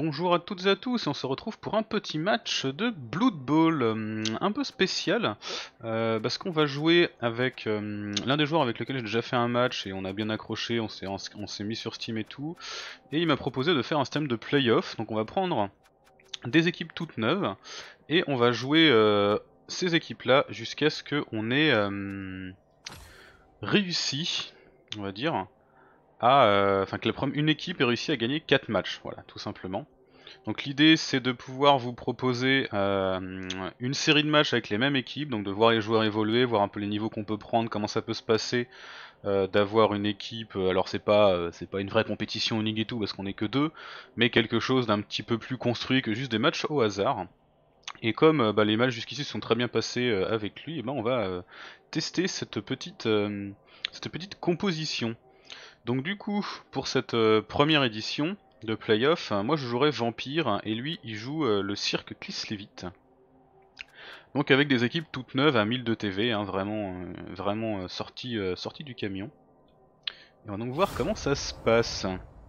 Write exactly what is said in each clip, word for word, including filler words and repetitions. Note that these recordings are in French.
Bonjour à toutes et à tous, et on se retrouve pour un petit match de Blood Bowl, euh, un peu spécial, euh, parce qu'on va jouer avec euh, l'un des joueurs avec lequel j'ai déjà fait un match et on a bien accroché, on s'est on s'est mis sur Steam et tout, et il m'a proposé de faire un système de playoff. Donc on va prendre des équipes toutes neuves et on va jouer euh, ces équipes là jusqu'à ce qu'on ait euh, réussi, on va dire, à, euh, enfin que la première, une équipe ait réussi à gagner quatre matchs, voilà, tout simplement. Donc l'idée c'est de pouvoir vous proposer euh, une série de matchs avec les mêmes équipes, donc de voir les joueurs évoluer, voir un peu les niveaux qu'on peut prendre, comment ça peut se passer, euh, d'avoir une équipe, euh, alors c'est pas euh, c'est pas une vraie compétition unique et tout parce qu'on est que deux, mais quelque chose d'un petit peu plus construit que juste des matchs au hasard. Et comme euh, bah, les matchs jusqu'ici se sont très bien passés euh, avec lui, et ben on va euh, tester cette petite, euh, cette petite composition. Donc du coup, pour cette euh, première édition de playoff, euh, moi je jouerai Vampire et lui il joue euh, le cirque Clislévite. Donc avec des équipes toutes neuves à mille de T V, hein, vraiment, euh, vraiment euh, sorties euh, sorties du camion. Et on va donc voir comment ça se passe.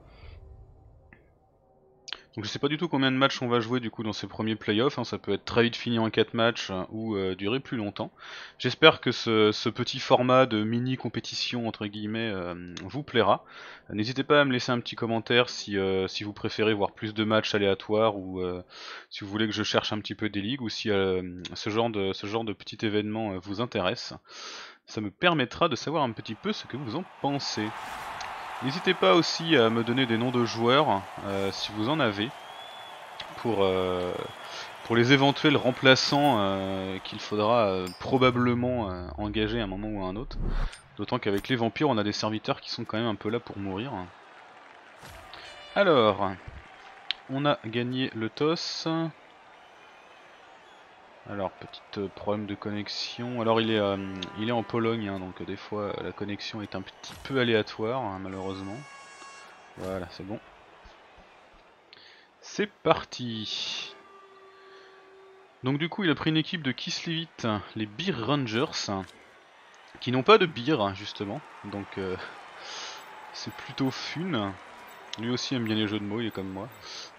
Donc je sais pas du tout combien de matchs on va jouer du coup dans ces premiers playoffs, hein. Ça peut être très vite fini en quatre matchs euh, ou euh, durer plus longtemps. J'espère que ce, ce petit format de mini compétition entre guillemets euh, vous plaira. N'hésitez pas à me laisser un petit commentaire si, euh, si vous préférez voir plus de matchs aléatoires ou euh, si vous voulez que je cherche un petit peu des ligues ou si euh, ce, genre de, ce genre de petit événement euh, vous intéresse. Ça me permettra de savoir un petit peu ce que vous en pensez. N'hésitez pas aussi à me donner des noms de joueurs, euh, si vous en avez, pour, euh, pour les éventuels remplaçants euh, qu'il faudra euh, probablement euh, engager à un moment ou à un autre. D'autant qu'avec les vampires, on a des serviteurs qui sont quand même un peu là pour mourir. Alors, on a gagné le toss. Alors, petit euh, problème de connexion. Alors, il est, euh, il est en Pologne, hein, donc euh, des fois la connexion est un petit peu aléatoire, hein, malheureusement. Voilà, c'est bon. C'est parti. Donc du coup il a pris une équipe de Kislevitt, les Beer Rangers, qui n'ont pas de bière justement, donc euh, c'est plutôt fun. Lui aussi aime bien les jeux de mots, il est comme moi.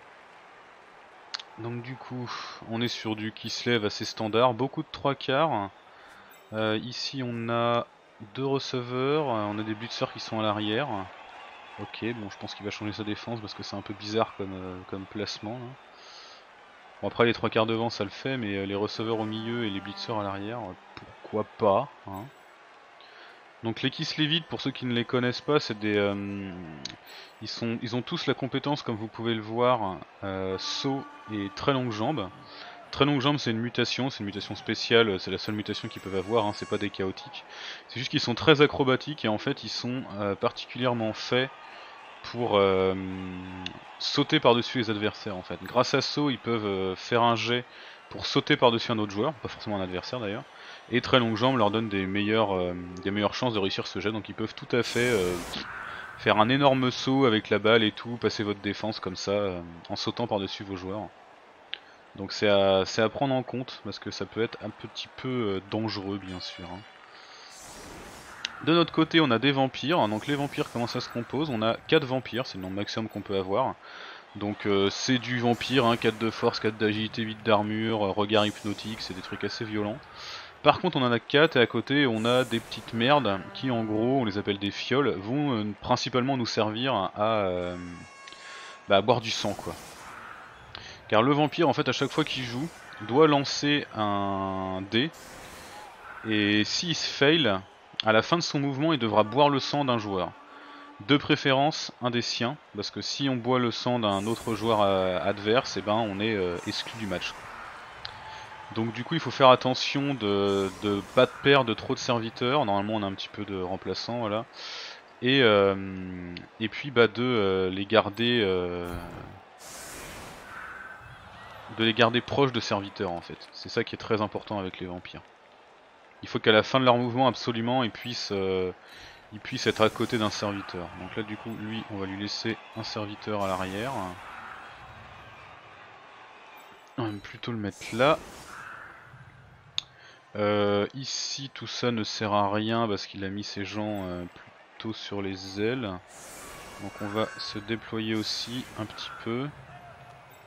Donc du coup on est sur du Kislev assez standard, beaucoup de trois quarts. Euh, ici on a deux receveurs, on a des blitzers qui sont à l'arrière. Ok, bon je pense qu'il va changer sa défense parce que c'est un peu bizarre comme, euh, comme placement là. Bon après les trois quarts devant ça le fait, mais les receveurs au milieu et les blitzers à l'arrière, pourquoi pas, hein. Donc les Kislevitt, pour ceux qui ne les connaissent pas, c'est des, euh, ils, sont, ils ont tous la compétence, comme vous pouvez le voir, euh, saut et très longue jambe. Très longue jambe c'est une mutation, c'est une mutation spéciale, c'est la seule mutation qu'ils peuvent avoir, hein, c'est pas des chaotiques. C'est juste qu'ils sont très acrobatiques et en fait ils sont euh, particulièrement faits pour euh, sauter par-dessus les adversaires en fait. Grâce à saut, ils peuvent euh, faire un jet pour sauter par-dessus un autre joueur, pas forcément un adversaire d'ailleurs. Et très longue jambe leur donne des meilleures, euh, des meilleures chances de réussir ce jet, donc ils peuvent tout à fait euh, faire un énorme saut avec la balle et tout, passer votre défense comme ça, euh, en sautant par-dessus vos joueurs. Donc c'est à, à prendre en compte, parce que ça peut être un petit peu euh, dangereux bien sûr, hein. De notre côté on a des vampires, donc les vampires comment ça se compose? On a quatre vampires, c'est le nombre maximum qu'on peut avoir. Donc euh, c'est du vampire, hein, quatre de force, quatre d'agilité, huit d'armure, euh, regard hypnotique, c'est des trucs assez violents. Par contre on en a quatre et à côté on a des petites merdes qui en gros, on les appelle des fioles, vont euh, principalement nous servir à, euh, bah, à boire du sang quoi. Car le vampire en fait à chaque fois qu'il joue, doit lancer un dé et s'il se fail, à la fin de son mouvement il devra boire le sang d'un joueur. De préférence un des siens, parce que si on boit le sang d'un autre joueur euh, adverse, et eh ben on est euh, exclu du match. Donc du coup il faut faire attention de ne pas de perdre trop de serviteurs, normalement on a un petit peu de remplaçants, voilà. Et, euh, et puis bah de euh, les garder euh, de les garder proches de serviteurs en fait. C'est ça qui est très important avec les vampires. Il faut qu'à la fin de leur mouvement absolument ils puissent euh, il puisse être à côté d'un serviteur. Donc là du coup lui on va lui laisser un serviteur à l'arrière. On va plutôt le mettre là. Euh, ici tout ça ne sert à rien parce qu'il a mis ses gens euh, plutôt sur les ailes. Donc on va se déployer aussi un petit peu.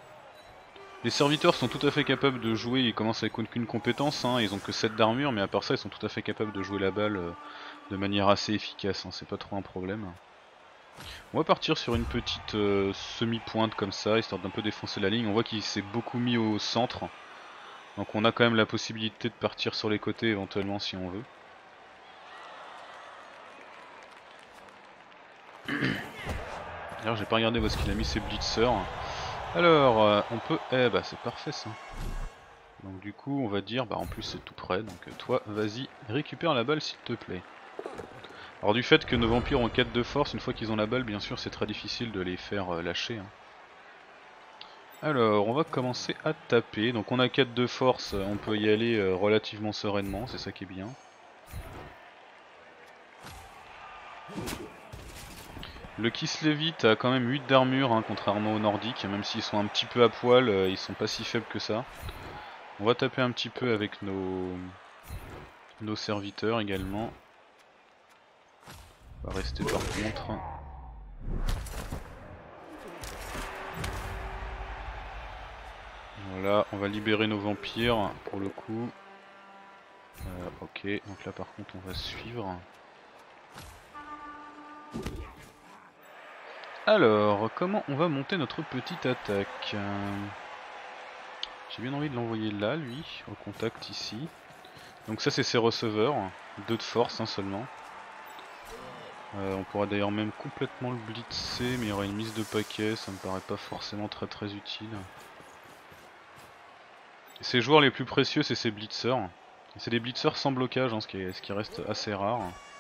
Les serviteurs sont tout à fait capables de jouer, ils commencent avec aucune compétence, hein, ils ont que sept d'armure, mais à part ça ils sont tout à fait capables de jouer la balle euh, de manière assez efficace, hein, c'est pas trop un problème. On va partir sur une petite euh, semi-pointe comme ça, histoire d'un peu défoncer la ligne. On voit qu'il s'est beaucoup mis au centre, donc on a quand même la possibilité de partir sur les côtés éventuellement si on veut. D'ailleurs j'ai pas regardé où est-ce qu'il a mis ses blitzers. Alors euh, on peut... Eh bah c'est parfait ça. Donc du coup on va dire, bah en plus c'est tout près, donc euh, toi vas-y récupère la balle s'il te plaît. Alors du fait que nos vampires ont quatre de force, une fois qu'ils ont la balle bien sûr c'est très difficile de les faire euh, lâcher. Hein. Alors on va commencer à taper, donc on a quatre de force, on peut y aller euh, relativement sereinement, c'est ça qui est bien. Le Kislevite a quand même huit d'armure, hein, contrairement aux nordiques, même s'ils sont un petit peu à poil, euh, ils sont pas si faibles que ça. On va taper un petit peu avec nos, nos serviteurs également. On va rester par contre. Voilà, on va libérer nos vampires pour le coup. Euh, ok, donc là par contre on va suivre. Alors, comment on va monter notre petite attaque? euh, J'ai bien envie de l'envoyer là, lui, au contact ici. Donc ça c'est ses receveurs, deux de force hein, seulement. Euh, on pourra d'ailleurs même complètement le blitzer, mais il y aura une mise de paquet, ça me paraît pas forcément très très utile. Ses joueurs les plus précieux c'est ses blitzers. C'est des blitzers sans blocage, hein, ce, qui est, ce qui reste assez rare.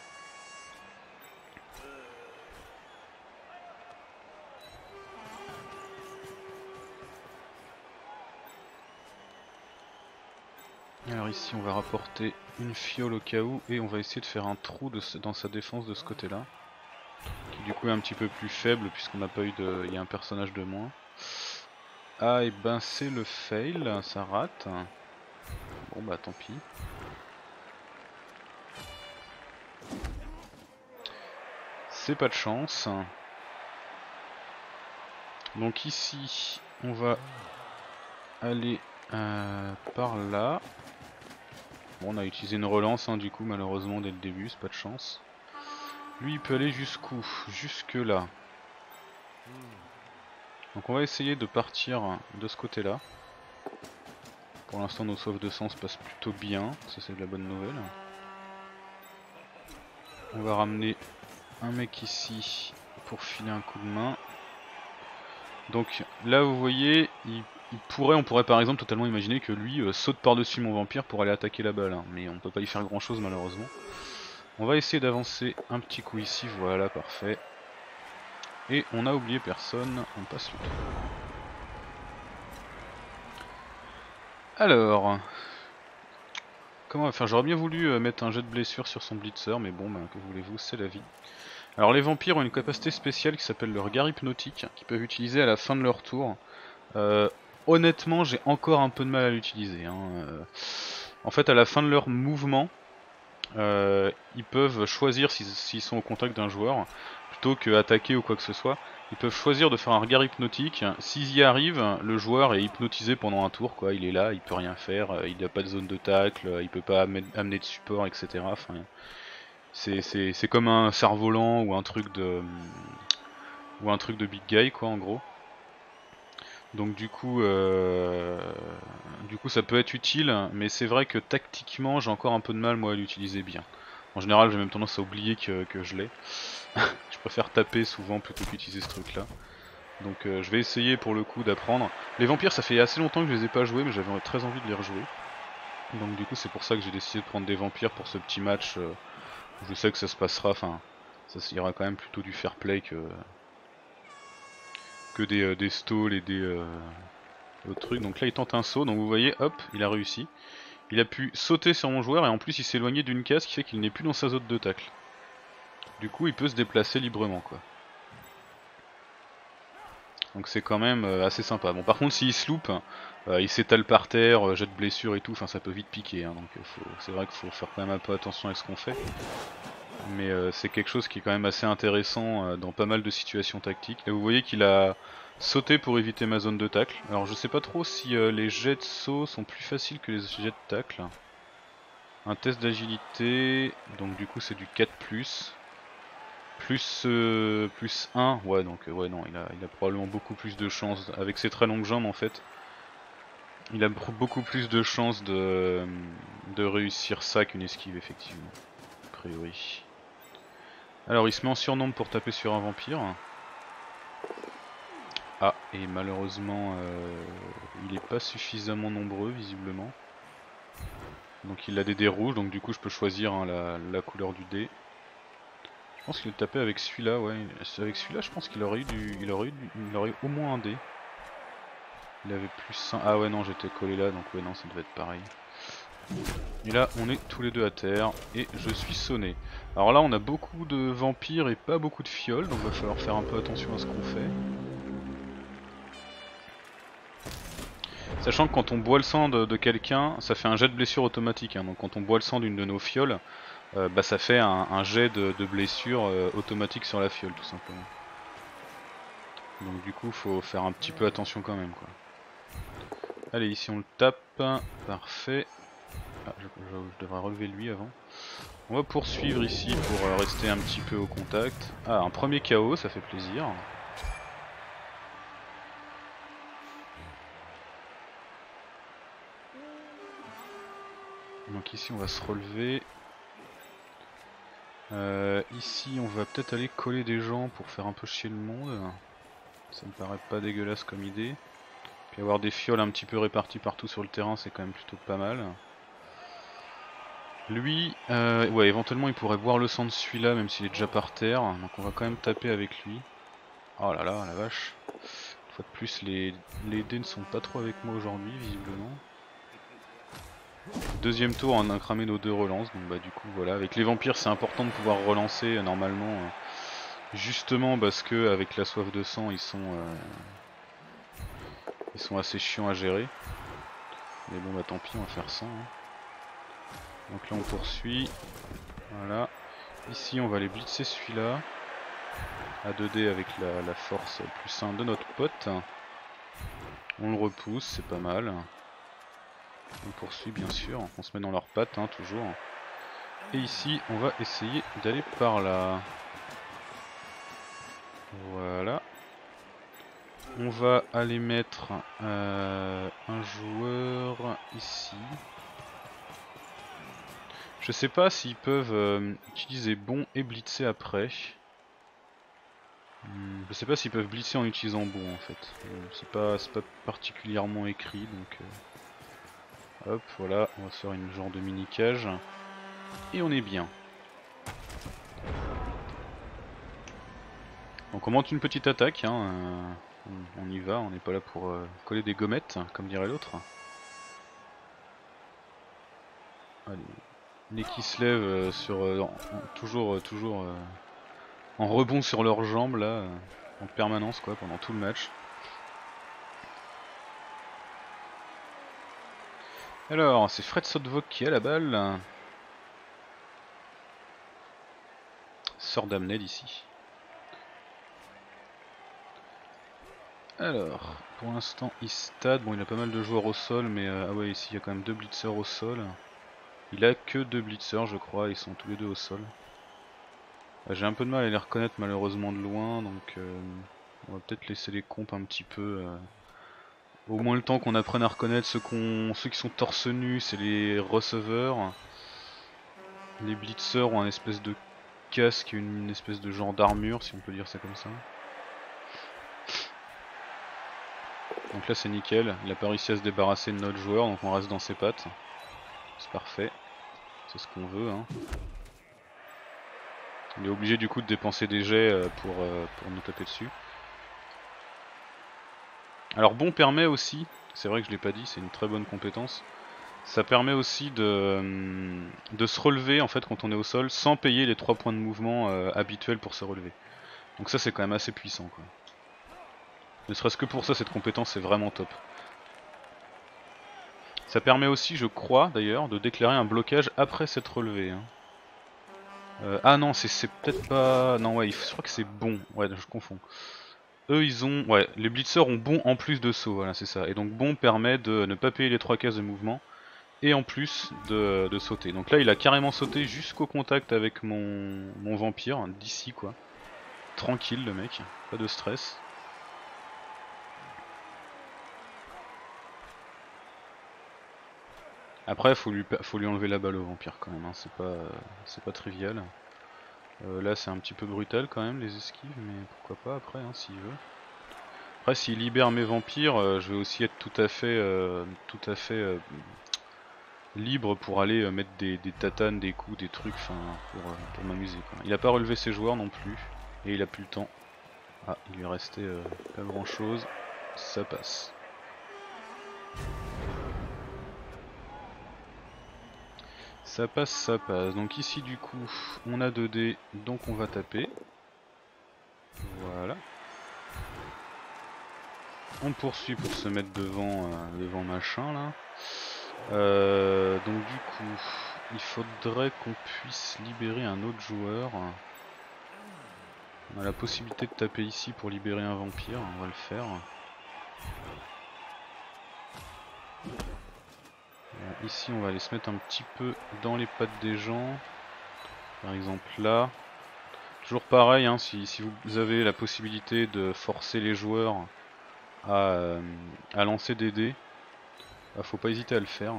Alors ici on va rapporter une fiole au cas où et on va essayer de faire un trou de ce, dans sa défense de ce côté là. Qui du coup est un petit peu plus faible puisqu'on n'a pas eu de... il y a un personnage de moins. Ah et ben c'est le fail, ça rate. Bon bah tant pis. C'est pas de chance. Donc ici on va aller euh, par là. Bon on a utilisé une relance hein, du coup malheureusement dès le début, c'est pas de chance. Lui il peut aller jusqu'où? Jusque là. Donc on va essayer de partir de ce côté là. Pour l'instant nos saufs de sang se passent plutôt bien, ça c'est de la bonne nouvelle. On va ramener un mec ici pour filer un coup de main. Donc là vous voyez, il, il pourrait, on pourrait par exemple totalement imaginer que lui euh, saute par-dessus mon vampire pour aller attaquer la balle, hein, mais on peut pas y faire grand chose malheureusement. On va essayer d'avancer un petit coup ici, voilà parfait. Et on a oublié personne, on passe le tour. Alors, comment on va faire? J'aurais bien voulu euh, mettre un jet de blessure sur son blitzer, mais bon, ben, que voulez-vous, c'est la vie. Alors les vampires ont une capacité spéciale qui s'appelle le regard hypnotique, qu'ils peuvent utiliser à la fin de leur tour. Euh, honnêtement, j'ai encore un peu de mal à l'utiliser. Hein. Euh, en fait, à la fin de leur mouvement, euh, ils peuvent choisir s'ils s'ils sont au contact d'un joueur, plutôt que attaquer ou quoi que ce soit. Ils peuvent choisir de faire un regard hypnotique. S'ils y arrivent, le joueur est hypnotisé pendant un tour, quoi. Il est là, il peut rien faire, il n'a pas de zone de tacle, il peut pas amener de support, et cetera. Enfin, c'est comme un cerf-volant ou un truc de ou un truc de big guy, quoi, en gros. Donc du coup, euh, du coup ça peut être utile, mais c'est vrai que tactiquement j'ai encore un peu de mal moi à l'utiliser bien. En général j'ai même tendance à oublier que, que je l'ai. Je préfère taper souvent plutôt qu'utiliser ce truc là. Donc euh, je vais essayer pour le coup d'apprendre. Les vampires ça fait assez longtemps que je les ai pas joués, mais j'avais très envie de les rejouer. Donc du coup c'est pour ça que j'ai décidé de prendre des vampires pour ce petit match. Euh, où je sais que ça se passera, enfin ça ira quand même plutôt du fair play que... que des, euh, des stalls et des euh, autres trucs. Donc là il tente un saut, donc vous voyez, hop, il a réussi. Il a pu sauter sur mon joueur et en plus il s'est éloigné d'une case qui fait qu'il n'est plus dans sa zone de tacle. Du coup il peut se déplacer librement quoi. Donc c'est quand même euh, assez sympa. Bon par contre s'il se loupe, euh, il s'étale par terre, euh, jette blessure et tout, enfin ça peut vite piquer. Hein, donc c'est vrai qu'il faut faire quand même un peu attention à ce qu'on fait. Mais euh, c'est quelque chose qui est quand même assez intéressant euh, dans pas mal de situations tactiques. Là vous voyez qu'il a sauter pour éviter ma zone de tacle. Alors je sais pas trop si euh, les jets de saut sont plus faciles que les jets de tacle. Un test d'agilité, donc du coup c'est du quatre plus. Plus, euh, plus un, ouais donc euh, ouais non il a, il a probablement beaucoup plus de chances, avec ses très longues jambes en fait. Il a beaucoup plus de chances de, de réussir ça qu'une esquive effectivement, a priori. Alors il se met en surnombre pour taper sur un vampire. Ah, et malheureusement euh, il est pas suffisamment nombreux visiblement. Donc il a des dés rouges, donc du coup je peux choisir hein, la, la couleur du dé. Je pense qu'il le tapait avec celui-là, ouais. Avec celui-là je pense qu'il aurait eu du. Il aurait eu du... il aurait eu au moins un dé. Il avait plus un. Ah ouais non j'étais collé là donc ouais non ça devait être pareil. Et là on est tous les deux à terre et je suis sonné. Alors là on a beaucoup de vampires et pas beaucoup de fioles donc va falloir faire un peu attention à ce qu'on fait. Sachant que quand on boit le sang de, de quelqu'un ça fait un jet de blessure automatique hein. Donc quand on boit le sang d'une de nos fioles euh, bah ça fait un, un jet de, de blessure euh, automatique sur la fiole tout simplement. Donc du coup faut faire un petit peu attention quand même quoi. Allez ici on le tape, parfait. Ah, je, je, je devrais relever lui avant. On va poursuivre ici pour euh, rester un petit peu au contact. Ah, un premier K O, ça fait plaisir. Donc ici on va se relever. Euh, ici on va peut-être aller coller des gens pour faire un peu chier le monde. Ça me paraît pas dégueulasse comme idée. Puis avoir des fioles un petit peu réparties partout sur le terrain c'est quand même plutôt pas mal. Lui, euh, ouais éventuellement il pourrait boire le sang de celui-là même s'il est déjà par terre. Donc on va quand même taper avec lui. Oh là là, la vache. Une fois de plus, les, les dés ne sont pas trop avec moi aujourd'hui, visiblement. Deuxième tour, on a cramé nos deux relances, donc bah du coup voilà. Avec les vampires, c'est important de pouvoir relancer euh, normalement. Euh, justement parce que avec la soif de sang, ils sont, euh, ils sont assez chiants à gérer. Mais bon bah tant pis, on va faire ça. Hein. Donc là on poursuit. Voilà. Ici on va aller blitzer celui-là. À deux dés avec la, la force plus un de notre pote. On le repousse, c'est pas mal. On poursuit bien sûr, on se met dans leurs pattes hein, toujours. Et ici on va essayer d'aller par là. Voilà. On va aller mettre euh, un joueur ici. Je sais pas s'ils peuvent euh, utiliser bon et blitzer après. Hmm, je sais pas s'ils peuvent blitzer en utilisant bon en fait. C'est pas, pas particulièrement écrit donc... Euh... Hop voilà, on va se faire une genre de mini cage. Et on est bien. Donc on monte une petite attaque, hein, euh, on, on y va, on n'est pas là pour euh, coller des gommettes, comme dirait l'autre. Allez, les qui se lèvent euh, sur, euh, en, toujours, euh, toujours euh, en rebond sur leurs jambes là, euh, en permanence quoi, pendant tout le match. Alors, c'est Fred Sotvok qui a la balle. Sort d'Amned ici. Alors, pour l'instant il stade, bon il a pas mal de joueurs au sol, mais euh, ah ouais ici il y a quand même deux blitzers au sol. Il a que deux blitzers je crois, ils sont tous les deux au sol. J'ai un peu de mal à les reconnaître malheureusement de loin, donc euh, on va peut-être laisser les comptes un petit peu. Euh, au moins le temps qu'on apprenne à reconnaître ceux, qu'on, ceux qui sont torse nu, c'est les receveurs. Les blitzers ont un espèce de casque, une espèce de genre d'armure si on peut dire ça comme ça. Donc là c'est nickel, il a pas réussi à se débarrasser de notre joueur, donc on reste dans ses pattes. C'est parfait, c'est ce qu'on veut. Hein. On est obligé du coup de dépenser des jets pour, euh, pour nous taper dessus. Alors bon permet aussi, c'est vrai que je l'ai pas dit, c'est une très bonne compétence. Ça permet aussi de, de se relever en fait quand on est au sol sans payer les trois points de mouvement euh, habituels pour se relever. Donc ça c'est quand même assez puissant quoi. Ne serait-ce que pour ça cette compétence est vraiment top. Ça permet aussi je crois d'ailleurs de déclarer un blocage après s'être relevé. Hein. Euh, ah non c'est peut-être pas... Non ouais je crois que c'est bon, ouais je confonds. eux ils ont, ouais, les blitzers ont bon en plus de saut, voilà c'est ça. Et donc bon permet de ne pas payer les trois cases de mouvement et en plus de, de sauter. Donc là il a carrément sauté jusqu'au contact avec mon, mon vampire, d'ici quoi. Tranquille le mec, pas de stress. Après faut lui, faut lui enlever la balle au vampire quand même, hein. C'est pas, c'est pas trivial. Euh, là c'est un petit peu brutal quand même les esquives, mais pourquoi pas après hein, s'il veut. Après s'il libère mes vampires, euh, je vais aussi être tout à fait, euh, tout à fait euh, libre pour aller euh, mettre des, des tatanes, des coups, des trucs, enfin pour, euh, pour m'amuser. Il a pas relevé ses joueurs non plus, et il a plus le temps. Ah, il lui restait euh, pas grand chose, ça passe. Ça passe, ça passe. Donc ici du coup, on a deux dés, donc on va taper. Voilà. On poursuit pour se mettre devant, euh, devant machin là. Euh, donc du coup, il faudrait qu'on puisse libérer un autre joueur. On a la possibilité de taper ici pour libérer un vampire, on va le faire. Bon, ici on va aller se mettre un petit peu dans les pattes des gens. Par exemple là. Toujours pareil, hein, si, si vous avez la possibilité de forcer les joueurs à, euh, à lancer des dés, bah, faut pas hésiter à le faire.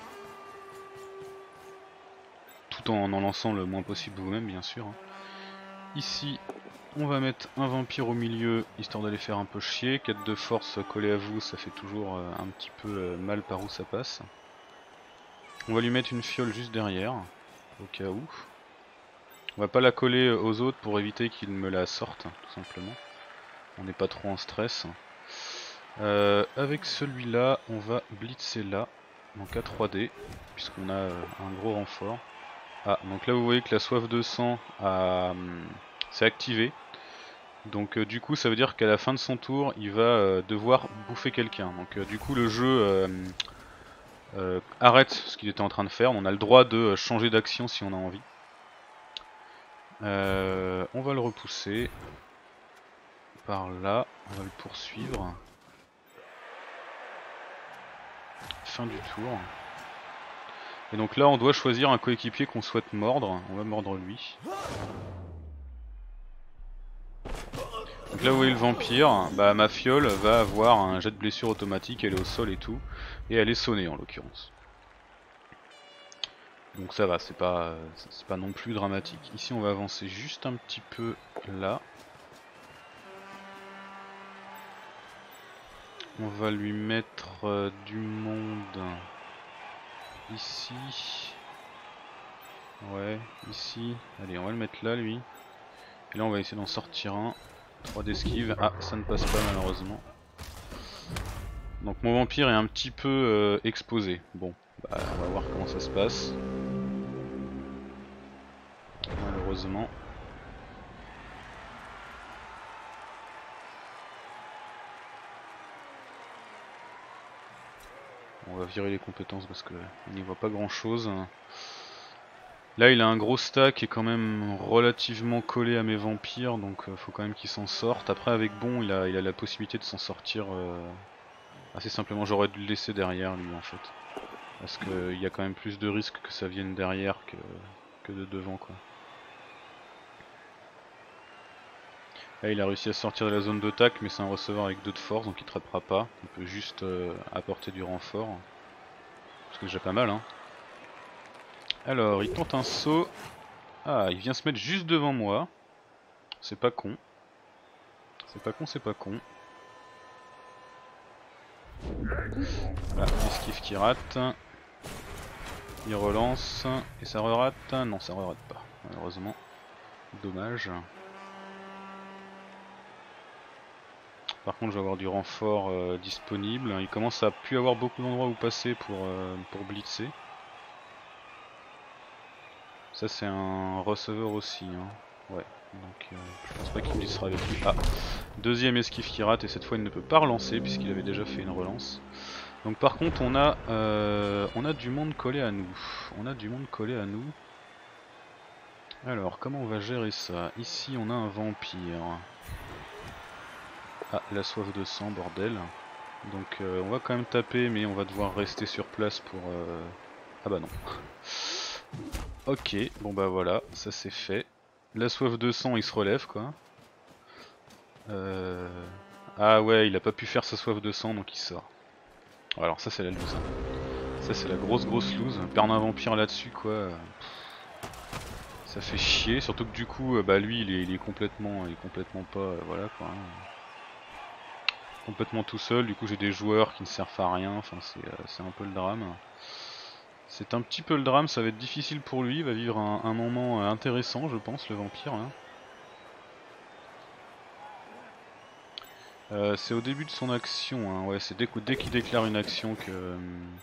Tout en en lançant le moins possible vous-même bien sûr. Ici on va mettre un vampire au milieu histoire d'aller faire un peu chier. quatre de force collé à vous, ça fait toujours euh, un petit peu euh, mal par où ça passe. On va lui mettre une fiole juste derrière, au cas où. On va pas la coller aux autres pour éviter qu'ils me la sortent, tout simplement. On n'est pas trop en stress. Euh, avec celui-là, on va blitzer là, donc à trois D, puisqu'on a euh, un gros renfort. Ah, donc là vous voyez que la soif de sang a, hum, s'est activée. Donc euh, du coup ça veut dire qu'à la fin de son tour, il va euh, devoir bouffer quelqu'un. Donc euh, du coup le jeu euh, euh, arrête ce qu'il était en train de faire. On a le droit de changer d'action si on a envie. Euh, on va le repousser par là, on va le poursuivre. Fin du tour. Et donc là on doit choisir un coéquipier qu'on souhaite mordre. On va mordre lui. Donc là vous voyez le vampire, bah ma fiole va avoir un jet de blessure automatique, elle est au sol et tout. Et elle est sonnée en l'occurrence. Donc ça va, c'est pas, c'est pas non plus dramatique. Ici on va avancer juste un petit peu là. On va lui mettre euh, du monde ici. Ouais, ici. Allez, on va le mettre là lui. Et là on va essayer d'en sortir un. trois d'esquive. Ah, ça ne passe pas malheureusement. Donc mon vampire est un petit peu euh, exposé. Bon, bah, on va voir comment ça se passe. Malheureusement. On va virer les compétences parce qu'on n'y voit pas grand chose. Là il a un gros stack qui est quand même relativement collé à mes vampires, donc euh, faut quand même qu'il s'en sorte. Après avec bon il a, il a la possibilité de s'en sortir euh, assez simplement. J'aurais dû le laisser derrière lui en fait. Parce qu'il y a quand même plus de risques que ça vienne derrière que, que de devant quoi. Là il a réussi à sortir de la zone d'attaque mais c'est un receveur avec deux de force donc il ne trappera pas. Il peut juste euh, apporter du renfort. Parce que j'ai pas mal hein. Alors il tente un saut. Ah il vient se mettre juste devant moi. C'est pas con. C'est pas con, c'est pas con. Voilà, esquive qui rate. Il relance. Et ça re-rate. Non ça re-rate pas malheureusement. Dommage. Par contre je vais avoir du renfort euh, disponible. Il commence à plus avoir beaucoup d'endroits où passer pour, euh, pour blitzer. Ça c'est un receveur aussi hein. Ouais, donc euh, je pense pas qu'il blitzera avec lui. Ah, deuxième esquive qui rate et cette fois il ne peut pas relancer puisqu'il avait déjà fait une relance. Donc par contre on a, euh, on a du monde collé à nous. On a du monde collé à nous. Alors comment on va gérer ça? Ici on a un vampire. Ah, la soif de sang, bordel. Donc euh, on va quand même taper, mais on va devoir rester sur place pour... Euh... Ah bah non. Ok, bon bah voilà, ça c'est fait. La soif de sang, il se relève quoi. Euh... Ah ouais, il a pas pu faire sa soif de sang, donc il sort. Alors ça c'est la loose. Ça c'est la grosse grosse loose. Perdre un vampire là-dessus quoi. Ça fait chier, surtout que du coup, bah lui il est, il est complètement, il est complètement pas, euh, voilà quoi. Complètement tout seul, du coup j'ai des joueurs qui ne servent à rien, enfin c'est euh, un peu le drame. C'est un petit peu le drame, ça va être difficile pour lui, il va vivre un, un moment euh, intéressant je pense, le vampire là. Euh, c'est au début de son action, hein. Ouais, c'est dès, dès qu'il déclare une action que euh,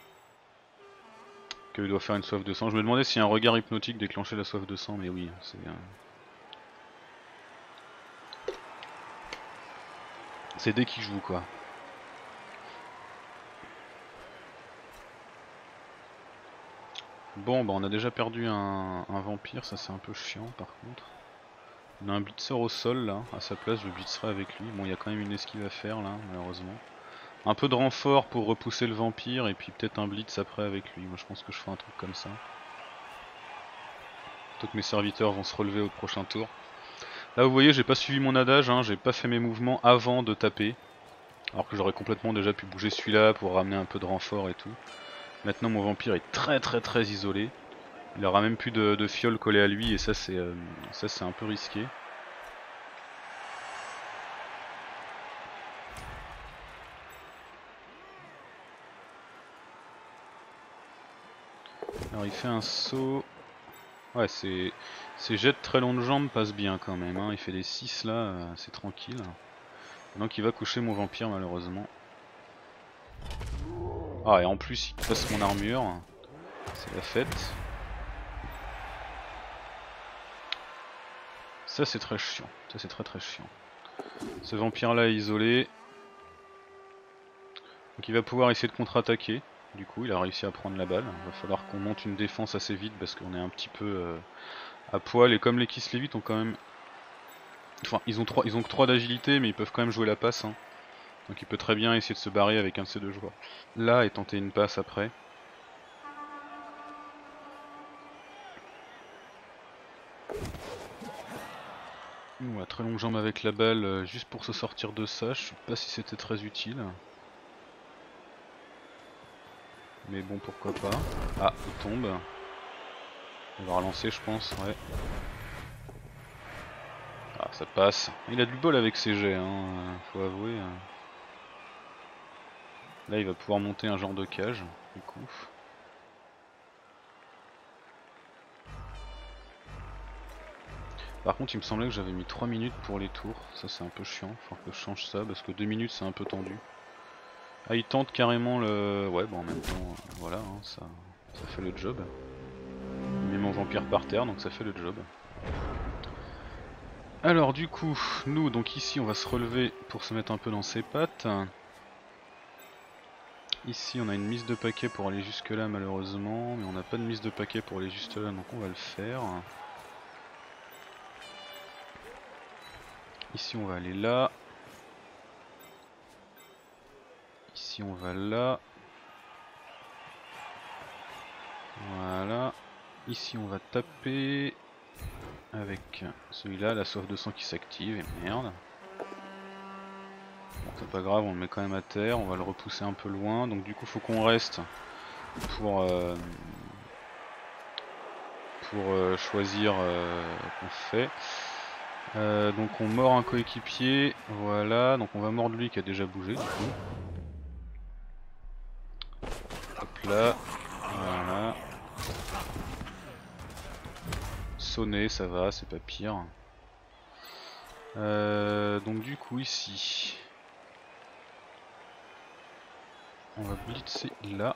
qu'il doit faire une soif de sang. Je me demandais si un regard hypnotique déclenchait la soif de sang, mais oui, c'est... Euh... C'est dès qu'il joue quoi. Bon bah on a déjà perdu un, un vampire, ça c'est un peu chiant par contre. On a un blitzer au sol là, à sa place je blitzerai avec lui. Bon il y a quand même une esquive à faire là malheureusement. Un peu de renfort pour repousser le vampire et puis peut-être un blitz après avec lui. Moi je pense que je ferai un truc comme ça. Plutôt que mes serviteurs vont se relever au prochain tour. Là vous voyez j'ai pas suivi mon adage, hein, j'ai pas fait mes mouvements avant de taper. Alors que j'aurais complètement déjà pu bouger celui-là pour ramener un peu de renfort et tout. Maintenant mon vampire est très très très isolé. Il aura même plus de, de fiole collée à lui et ça c'est euh, ça c'est un peu risqué. Alors il fait un saut. Ouais, c'est ces jets de très longues jambes passent bien quand même, hein. Il fait des six là, euh, c'est tranquille. Donc il va coucher mon vampire malheureusement. Ah et en plus il passe mon armure, c'est la fête. Ça c'est très chiant, ça c'est très très chiant. Ce vampire là est isolé. Donc il va pouvoir essayer de contre-attaquer. Du coup il a réussi à prendre la balle. Il va falloir qu'on monte une défense assez vite parce qu'on est un petit peu euh, à poil. Et comme les Kislevites ont quand même... Enfin ils ont trois, ils ont que trois d'agilité mais ils peuvent quand même jouer la passe, hein. Donc il peut très bien essayer de se barrer avec un de ces deux joueurs là et tenter une passe après. Ouh, la très longue jambe avec la balle euh, juste pour se sortir de ça, je sais pas si c'était très utile. Mais bon pourquoi pas. Ah il tombe. On va relancer je pense, ouais. Ah ça passe. Il a du bol avec ses jets, hein, faut avouer. Là il va pouvoir monter un genre de cage, du coup. Par contre il me semblait que j'avais mis trois minutes pour les tours, ça c'est un peu chiant, faut que je change ça parce que deux minutes c'est un peu tendu. Ah il tente carrément le... Ouais bon en même temps, voilà, hein, ça, ça fait le job. Il met mon vampire par terre donc ça fait le job. Alors du coup, nous donc ici on va se relever pour se mettre un peu dans ses pattes. Ici on a une mise de paquet pour aller jusque là malheureusement, mais on n'a pas de mise de paquet pour aller juste là donc on va le faire. Ici on va aller là. Ici on va là. Voilà. Ici on va taper avec celui-là, la soif de sang qui s'active, et merde. Bon c'est pas grave, on le met quand même à terre, on va le repousser un peu loin, donc du coup faut qu'on reste pour, euh, pour euh, choisir euh, qu'on fait. Euh, donc on mord un coéquipier, voilà, donc on va mordre lui qui a déjà bougé du coup. Hop là, voilà. Sonner, ça va, c'est pas pire. Euh, donc du coup ici, on va blitzer là.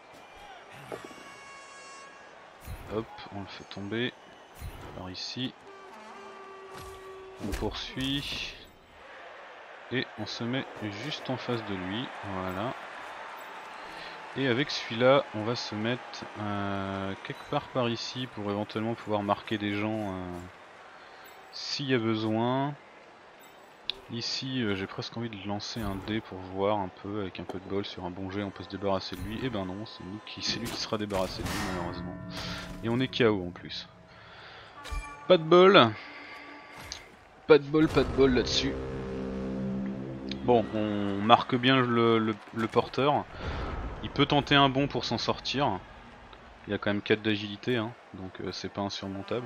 Hop, on le fait tomber par ici. On poursuit. Et on se met juste en face de lui, voilà. Et avec celui-là, on va se mettre euh, quelque part par ici pour éventuellement pouvoir marquer des gens euh, s'il y a besoin. Ici euh, j'ai presque envie de lancer un dé pour voir un peu, avec un peu de bol sur un bon jet on peut se débarrasser de lui. Et ben non, c'est nous qui, c'est lui qui sera débarrassé de lui malheureusement. Et on est K O en plus. Pas de bol. Pas de bol, pas de bol là-dessus. Bon, on marque bien le, le, le porteur. Il peut tenter un bond pour s'en sortir. Il a quand même quatre d'agilité, hein, donc euh, c'est pas insurmontable.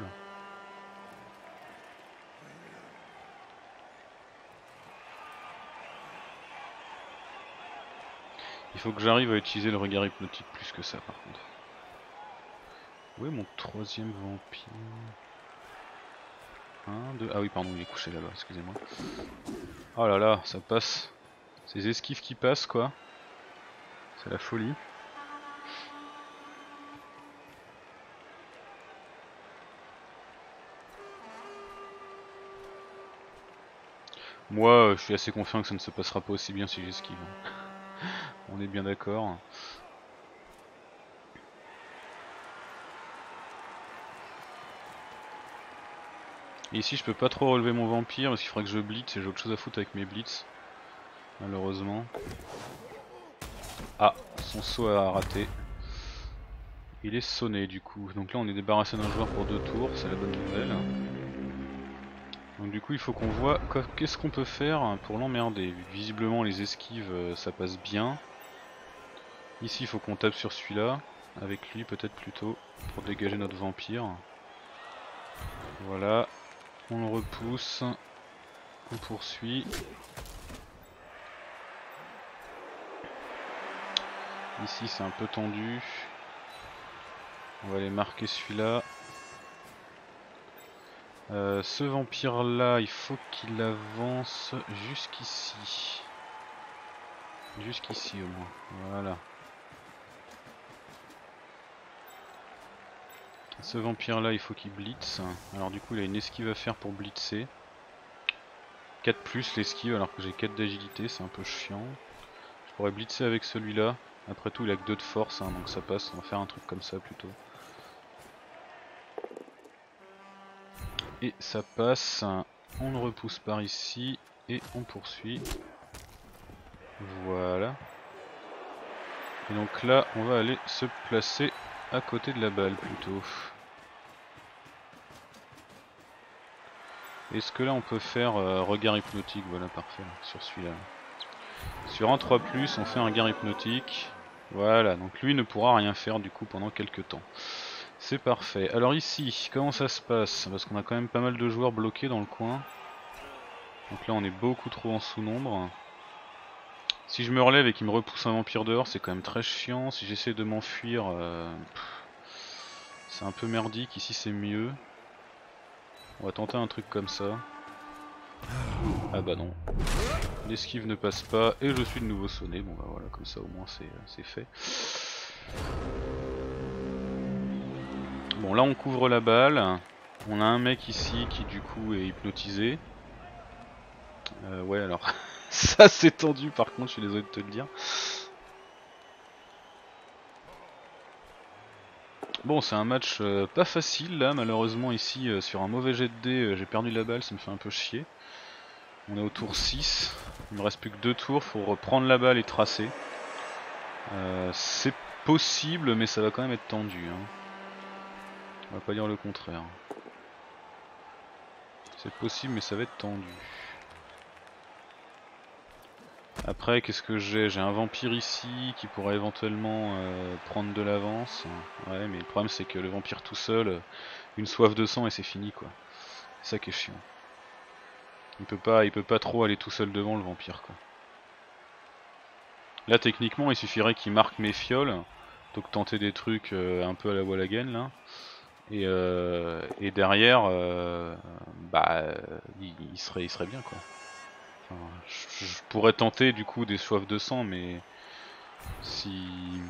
Il faut que j'arrive à utiliser le regard hypnotique plus que ça par contre. Où est mon troisième vampire? Un, deux... Ah oui pardon, il est couché là-bas, excusez-moi. Oh là là, ça passe. Ces esquives qui passent quoi. C'est la folie. Moi, je suis assez confiant que ça ne se passera pas aussi bien si j'esquive. On est bien d'accord. Et ici je peux pas trop relever mon vampire parce qu'il faudrait que je blitz et j'ai autre chose à foutre avec mes blitz. Malheureusement. Ah, son saut a raté. Il est sonné du coup. Donc là on est débarrassé d'un joueur pour deux tours, c'est la bonne nouvelle. Donc du coup il faut qu'on voit qu'est-ce qu'on peut faire pour l'emmerder. Visiblement les esquives ça passe bien. Ici il faut qu'on tape sur celui-là. Avec lui peut-être plutôt pour dégager notre vampire. Voilà. On le repousse. On poursuit. Ici c'est un peu tendu. On va aller marquer celui-là. Euh, ce vampire là, il faut qu'il avance jusqu'ici. Jusqu'ici au moins. Voilà. Ce vampire là, il faut qu'il blitz. Alors du coup il a une esquive à faire pour blitzer. quatre plus l'esquive alors que j'ai quatre d'agilité, c'est un peu chiant. Je pourrais blitzer avec celui-là. Après tout il a que deux de force, hein, donc ça passe. On va faire un truc comme ça plutôt. Et ça passe. On le repousse par ici et on poursuit. Voilà. Et donc là on va aller se placer à côté de la balle plutôt. Est-ce que là on peut faire euh, regard hypnotique? Voilà, parfait, sur celui-là. Sur un trois plus, on fait un regard hypnotique. Voilà, donc lui ne pourra rien faire du coup pendant quelques temps. C'est parfait. Alors ici, comment ça se passe? Parce qu'on a quand même pas mal de joueurs bloqués dans le coin. Donc là on est beaucoup trop en sous-nombre. Si je me relève et qu'il me repousse un vampire dehors, c'est quand même très chiant. Si j'essaie de m'enfuir, euh, c'est un peu merdique. Ici c'est mieux. On va tenter un truc comme ça. Ah bah non. L'esquive ne passe pas et je suis de nouveau sonné. Bon bah voilà, comme ça au moins c'est fait. Bon là on couvre la balle. On a un mec ici qui du coup est hypnotisé. Euh, ouais alors ça c'est tendu par contre, je suis désolé de te le dire. Bon c'est un match euh, pas facile là malheureusement ici euh, sur un mauvais jet de dés euh, j'ai perdu la balle, ça me fait un peu chier. On est au tour six, il me reste plus que deux tours pour reprendre la balle et tracer. Euh, c'est possible mais ça va quand même être tendu. Hein. On va pas dire le contraire. C'est possible mais ça va être tendu. Après qu'est-ce que j'ai? J'ai un vampire ici qui pourrait éventuellement euh, prendre de l'avance. Ouais mais le problème c'est que le vampire tout seul, une soif de sang et c'est fini quoi. C'est ça qui est chiant. Il peut pas, il peut pas trop aller tout seul devant le vampire quoi. Là techniquement il suffirait qu'il marque mes fioles, donc tenter des trucs euh, un peu à la Wallagan là. Et, euh, et derrière, euh, bah, il, il, serait, il serait bien quoi. Enfin, je, je pourrais tenter du coup des soifs de sang, mais si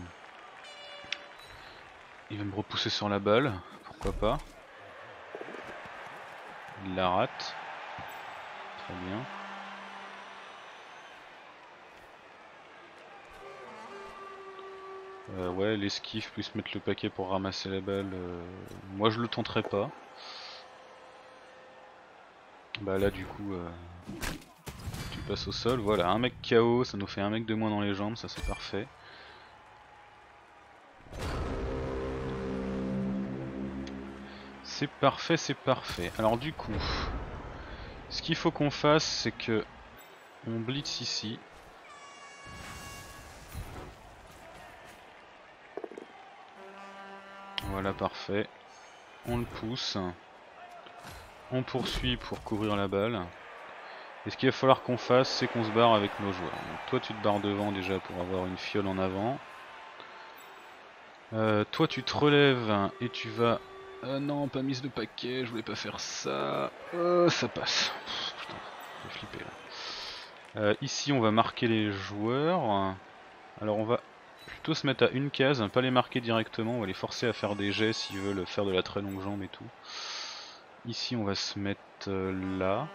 il va me repousser sur la balle, pourquoi pas. Il la rate. Très bien. Euh, ouais, l'esquive plus mettre le paquet pour ramasser la balle, euh, moi je le tenterai pas. Bah là du coup, euh, passes au sol. Voilà, un mec K O, ça nous fait un mec de moins dans les jambes, ça c'est parfait. C'est parfait, c'est parfait. Alors du coup, ce qu'il faut qu'on fasse, c'est que on blitz ici. Voilà, parfait. On le pousse. On poursuit pour couvrir la balle. Et ce qu'il va falloir qu'on fasse, c'est qu'on se barre avec nos joueurs. Donc toi tu te barres devant déjà pour avoir une fiole en avant. Euh, toi tu te relèves et tu vas... Euh, non, pas mise de paquet, je voulais pas faire ça. Euh, ça passe. Pff, putain, j'ai flippé là. Euh, ici on va marquer les joueurs. Alors on va plutôt se mettre à une case, pas les marquer directement, on va les forcer à faire des jets s'ils veulent faire de la très longue jambe et tout. Ici on va se mettre euh, là.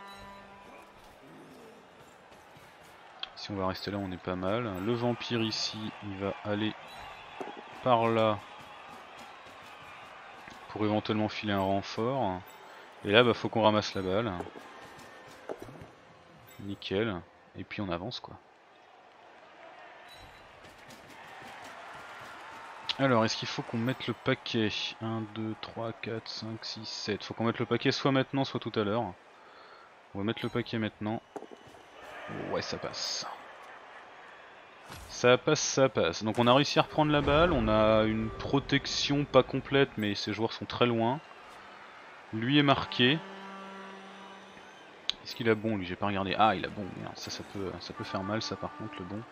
Si on va rester là, on est pas mal. Le vampire ici, il va aller par là pour éventuellement filer un renfort. Et là, bah faut qu'on ramasse la balle. Nickel. Et puis on avance quoi. Alors, est-ce qu'il faut qu'on mette le paquet? un, deux, trois, quatre, cinq, six, sept. Faut qu'on mette le paquet soit maintenant, soit tout à l'heure. On va mettre le paquet maintenant. Ouais, ça passe. Ça passe, ça passe. Donc on a réussi à reprendre la balle, on a une protection pas complète mais ces joueurs sont très loin. Lui est marqué. Est-ce qu'il a bon lui? J'ai pas regardé. Ah il a bon, merde, ça, ça, peut, ça peut faire mal ça par contre le bon.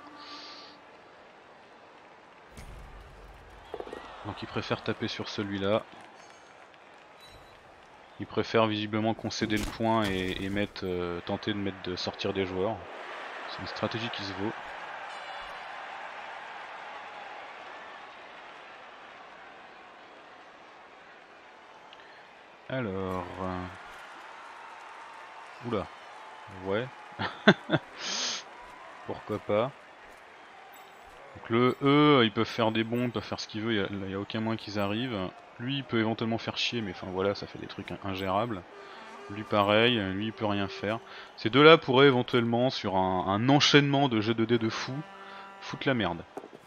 Donc il préfère taper sur celui-là. Il préfère visiblement concéder le point et, et mettre, euh, tenter de, mettre, de sortir des joueurs. C'est une stratégie qui se vaut. Alors... Euh... Oula. Ouais. Pourquoi pas. Donc le E, ils peuvent faire des bons, ils peuvent faire ce qu'ils veulent, il n'y a, a aucun moyen qu'ils arrivent. Lui il peut éventuellement faire chier, mais enfin voilà, ça fait des trucs ingérables. Lui pareil, lui il peut rien faire. Ces deux là pourraient éventuellement, sur un, un enchaînement de jets de dés de fou, foutre la merde.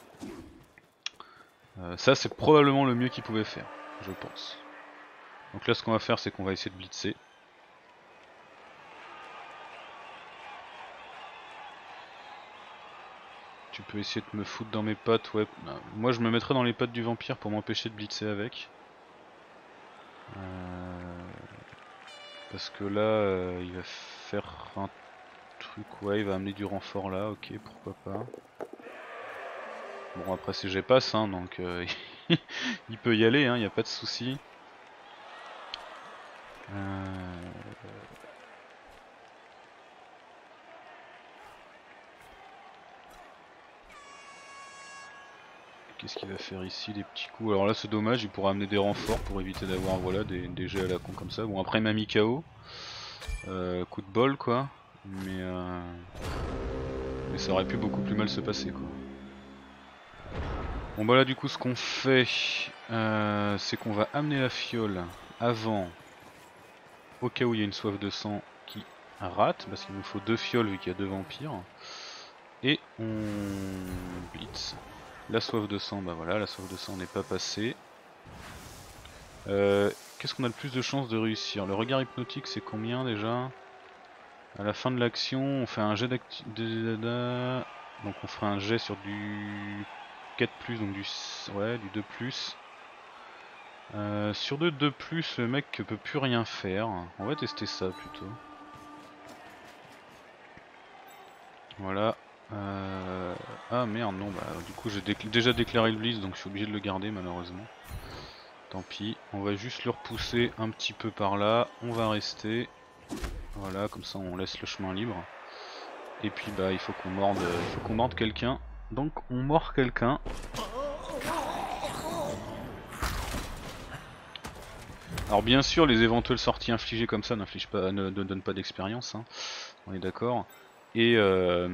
Euh, ça c'est probablement le mieux qu'ils pouvaient faire, je pense. Donc là ce qu'on va faire c'est qu'on va essayer de blitzer. Tu peux essayer de me foutre dans mes pattes, ouais. Moi je me mettrais dans les pattes du vampire pour m'empêcher de blitzer avec. Euh... Parce que là euh, il va faire un truc, ouais il va amener du renfort là, ok pourquoi pas. Bon après c'est G passe hein, donc euh, il peut y aller, il hein, n'y a pas de souci. Euh... Qu'est-ce qu'il va faire ici, des petits coups? Alors là c'est dommage, il pourra amener des renforts pour éviter d'avoir voilà, des, des jets à la con comme ça. Bon après il m'a mis K O, euh, coup de bol quoi, mais, euh... mais ça aurait pu beaucoup plus mal se passer quoi. Bon bah là du coup ce qu'on fait, euh, c'est qu'on va amener la fiole avant, au cas où il y a une soif de sang qui rate, parce qu'il nous faut deux fioles vu qu'il y a deux vampires, et on blitz. La soif de sang, bah voilà, la soif de sang n'est pas passée. Euh, Qu'est-ce qu'on a le plus de chances de réussir? Le regard hypnotique c'est combien déjà? À la fin de l'action on fait un jet d'activité, donc on fera un jet sur du quatre plus, donc du, ouais, du deux plus. Euh, sur de deux plus le mec peut plus rien faire. On va tester ça plutôt. Voilà. Euh... Ah merde non bah du coup j'ai décl déjà déclaré le blitz donc je suis obligé de le garder malheureusement. Tant pis, on va juste le repousser un petit peu par là, on va rester. Voilà, comme ça on laisse le chemin libre. Et puis bah il faut qu'on morde, il faut qu'on morde quelqu'un. Donc on mord quelqu'un. Alors bien sûr les éventuelles sorties infligées comme ça n'infligent pas, ne, ne donnent pas d'expérience, hein. On est d'accord. Et euh...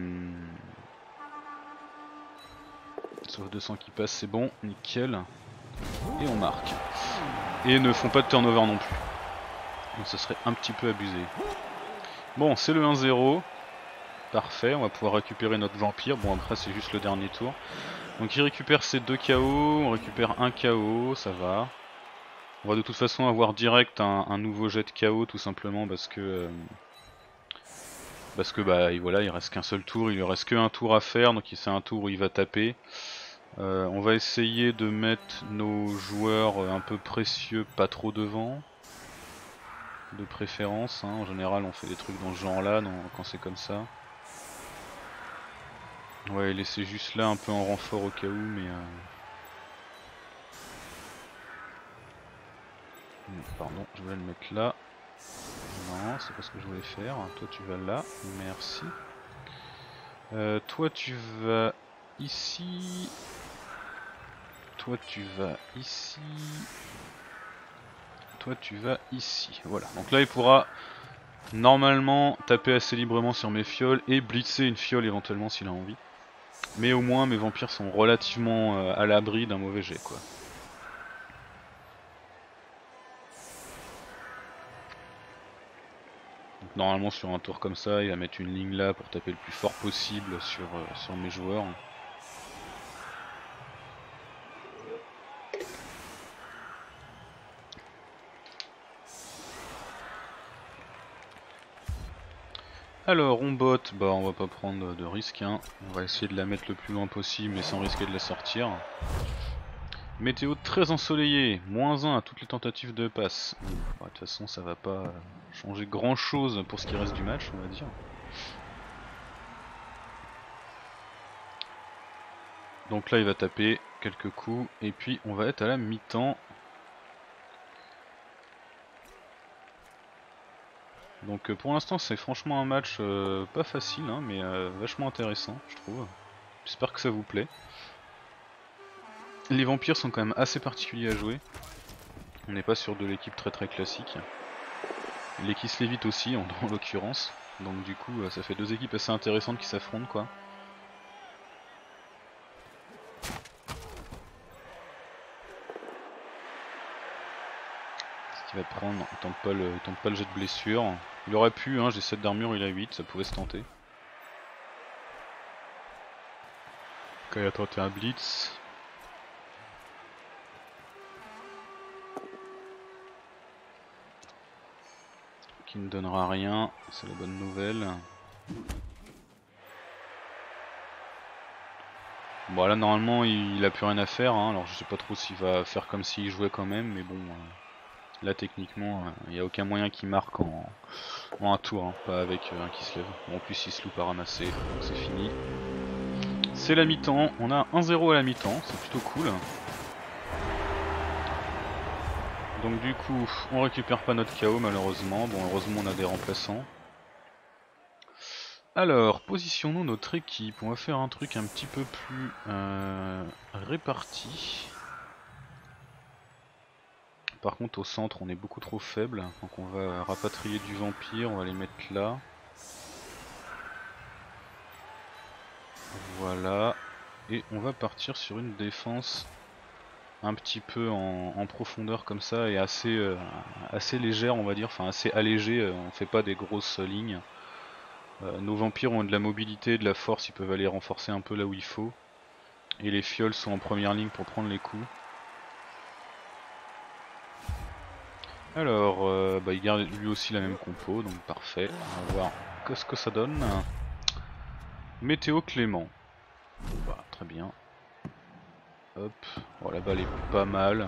sauf deux cents qui passe, c'est bon, nickel. Et on marque. Et ne font pas de turnover non plus. Donc ça serait un petit peu abusé. Bon, c'est le un zéro. Parfait, on va pouvoir récupérer notre vampire. Bon après c'est juste le dernier tour. Donc il récupère ses deux K O, on récupère un K O, ça va. On va de toute façon avoir direct un, un nouveau jet de K O tout simplement parce que... Euh, parce que bah et voilà, il reste qu'un seul tour, il lui reste qu'un tour à faire, donc c'est un tour où il va taper. Euh, on va essayer de mettre nos joueurs un peu précieux pas trop devant. De préférence, hein. En général on fait des trucs dans ce genre là quand c'est comme ça. Ouais, laisser juste là un peu en renfort au cas où, mais... Euh... Pardon, je voulais le mettre là. Non, c'est pas ce que je voulais faire. Toi tu vas là, merci. Euh, toi tu vas ici. Toi tu vas ici. Toi tu vas ici. Voilà, donc là il pourra normalement taper assez librement sur mes fioles et blitzer une fiole éventuellement s'il a envie. Mais au moins mes vampires sont relativement euh, à l'abri d'un mauvais jet quoi. Donc, normalement sur un tour comme ça il va mettre une ligne là pour taper le plus fort possible sur, euh, sur mes joueurs. Alors on botte, bah on va pas prendre de risque, hein. On va essayer de la mettre le plus loin possible mais sans risquer de la sortir. Météo très ensoleillé, moins un à toutes les tentatives de passe. Bon, de toute façon ça va pas changer grand chose pour ce qui reste du match on va dire. Donc là il va taper quelques coups et puis on va être à la mi-temps. Donc euh, pour l'instant c'est franchement un match euh, pas facile hein, mais euh, vachement intéressant je trouve. J'espère que ça vous plaît. Les vampires sont quand même assez particuliers à jouer. On n'est pas sur de l'équipe très très classique. Les qui se lévitent aussi en, en l'occurrence. Donc du coup ça fait deux équipes assez intéressantes qui s'affrontent quoi. Ce qu'il va prendre, il tente pas le, il tente pas le jet de blessure. Il aurait pu, hein, j'ai sept d'armure, il a huit, ça pouvait se tenter. Quand il a tenté un blitz. Qui ne donnera rien, c'est la bonne nouvelle. Bon là normalement il, il a plus rien à faire, hein. Alors je sais pas trop s'il va faire comme s'il jouait quand même, mais bon, euh, là techniquement il euh, n'y a aucun moyen qu'il marque en, en un tour, hein, pas avec euh, un qui se lève. Bon, en plus il se loupe à ramasser, donc c'est fini. C'est la mi-temps, on a un zéro à la mi-temps, c'est plutôt cool. Donc du coup on récupère pas notre K O malheureusement, bon heureusement on a des remplaçants. Alors, positionnons notre équipe, on va faire un truc un petit peu plus euh, réparti. Par contre au centre on est beaucoup trop faible, donc on va rapatrier du vampire, on va les mettre là. Voilà, et on va partir sur une défense un petit peu en, en profondeur comme ça et assez, euh, assez légère on va dire, enfin assez allégée, on fait pas des grosses lignes. Euh, nos vampires ont de la mobilité, de la force, ils peuvent aller renforcer un peu là où il faut. Et les fioles sont en première ligne pour prendre les coups. Alors, euh, bah, il garde lui aussi la même compo, donc parfait. On va voir ce que ça donne. Météo Clément. Bah, très bien. Hop, oh, la balle est pas mal.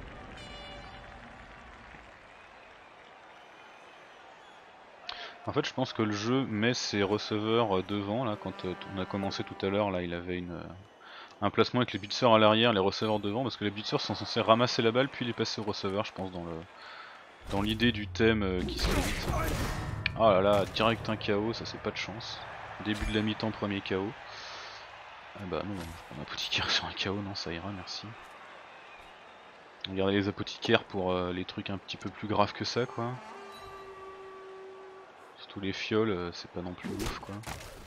En fait, je pense que le jeu met ses receveurs devant. Là, quand on a commencé tout à l'heure, là, il avait une, un placement avec les blitzers à l'arrière, les receveurs devant, parce que les blitzers sont censés ramasser la balle puis les passer au receveur, je pense, dans le dans l'idée du thème euh, qui se vite. Oh là là, direct un K O, ça c'est pas de chance. Début de la mi-temps, premier K O. Ah bah non, je prends un apothicaire sur un K O, non ça ira, merci. Regardez les apothicaires pour euh, les trucs un petit peu plus graves que ça quoi. Surtout les fioles, euh, c'est pas non plus ouf quoi.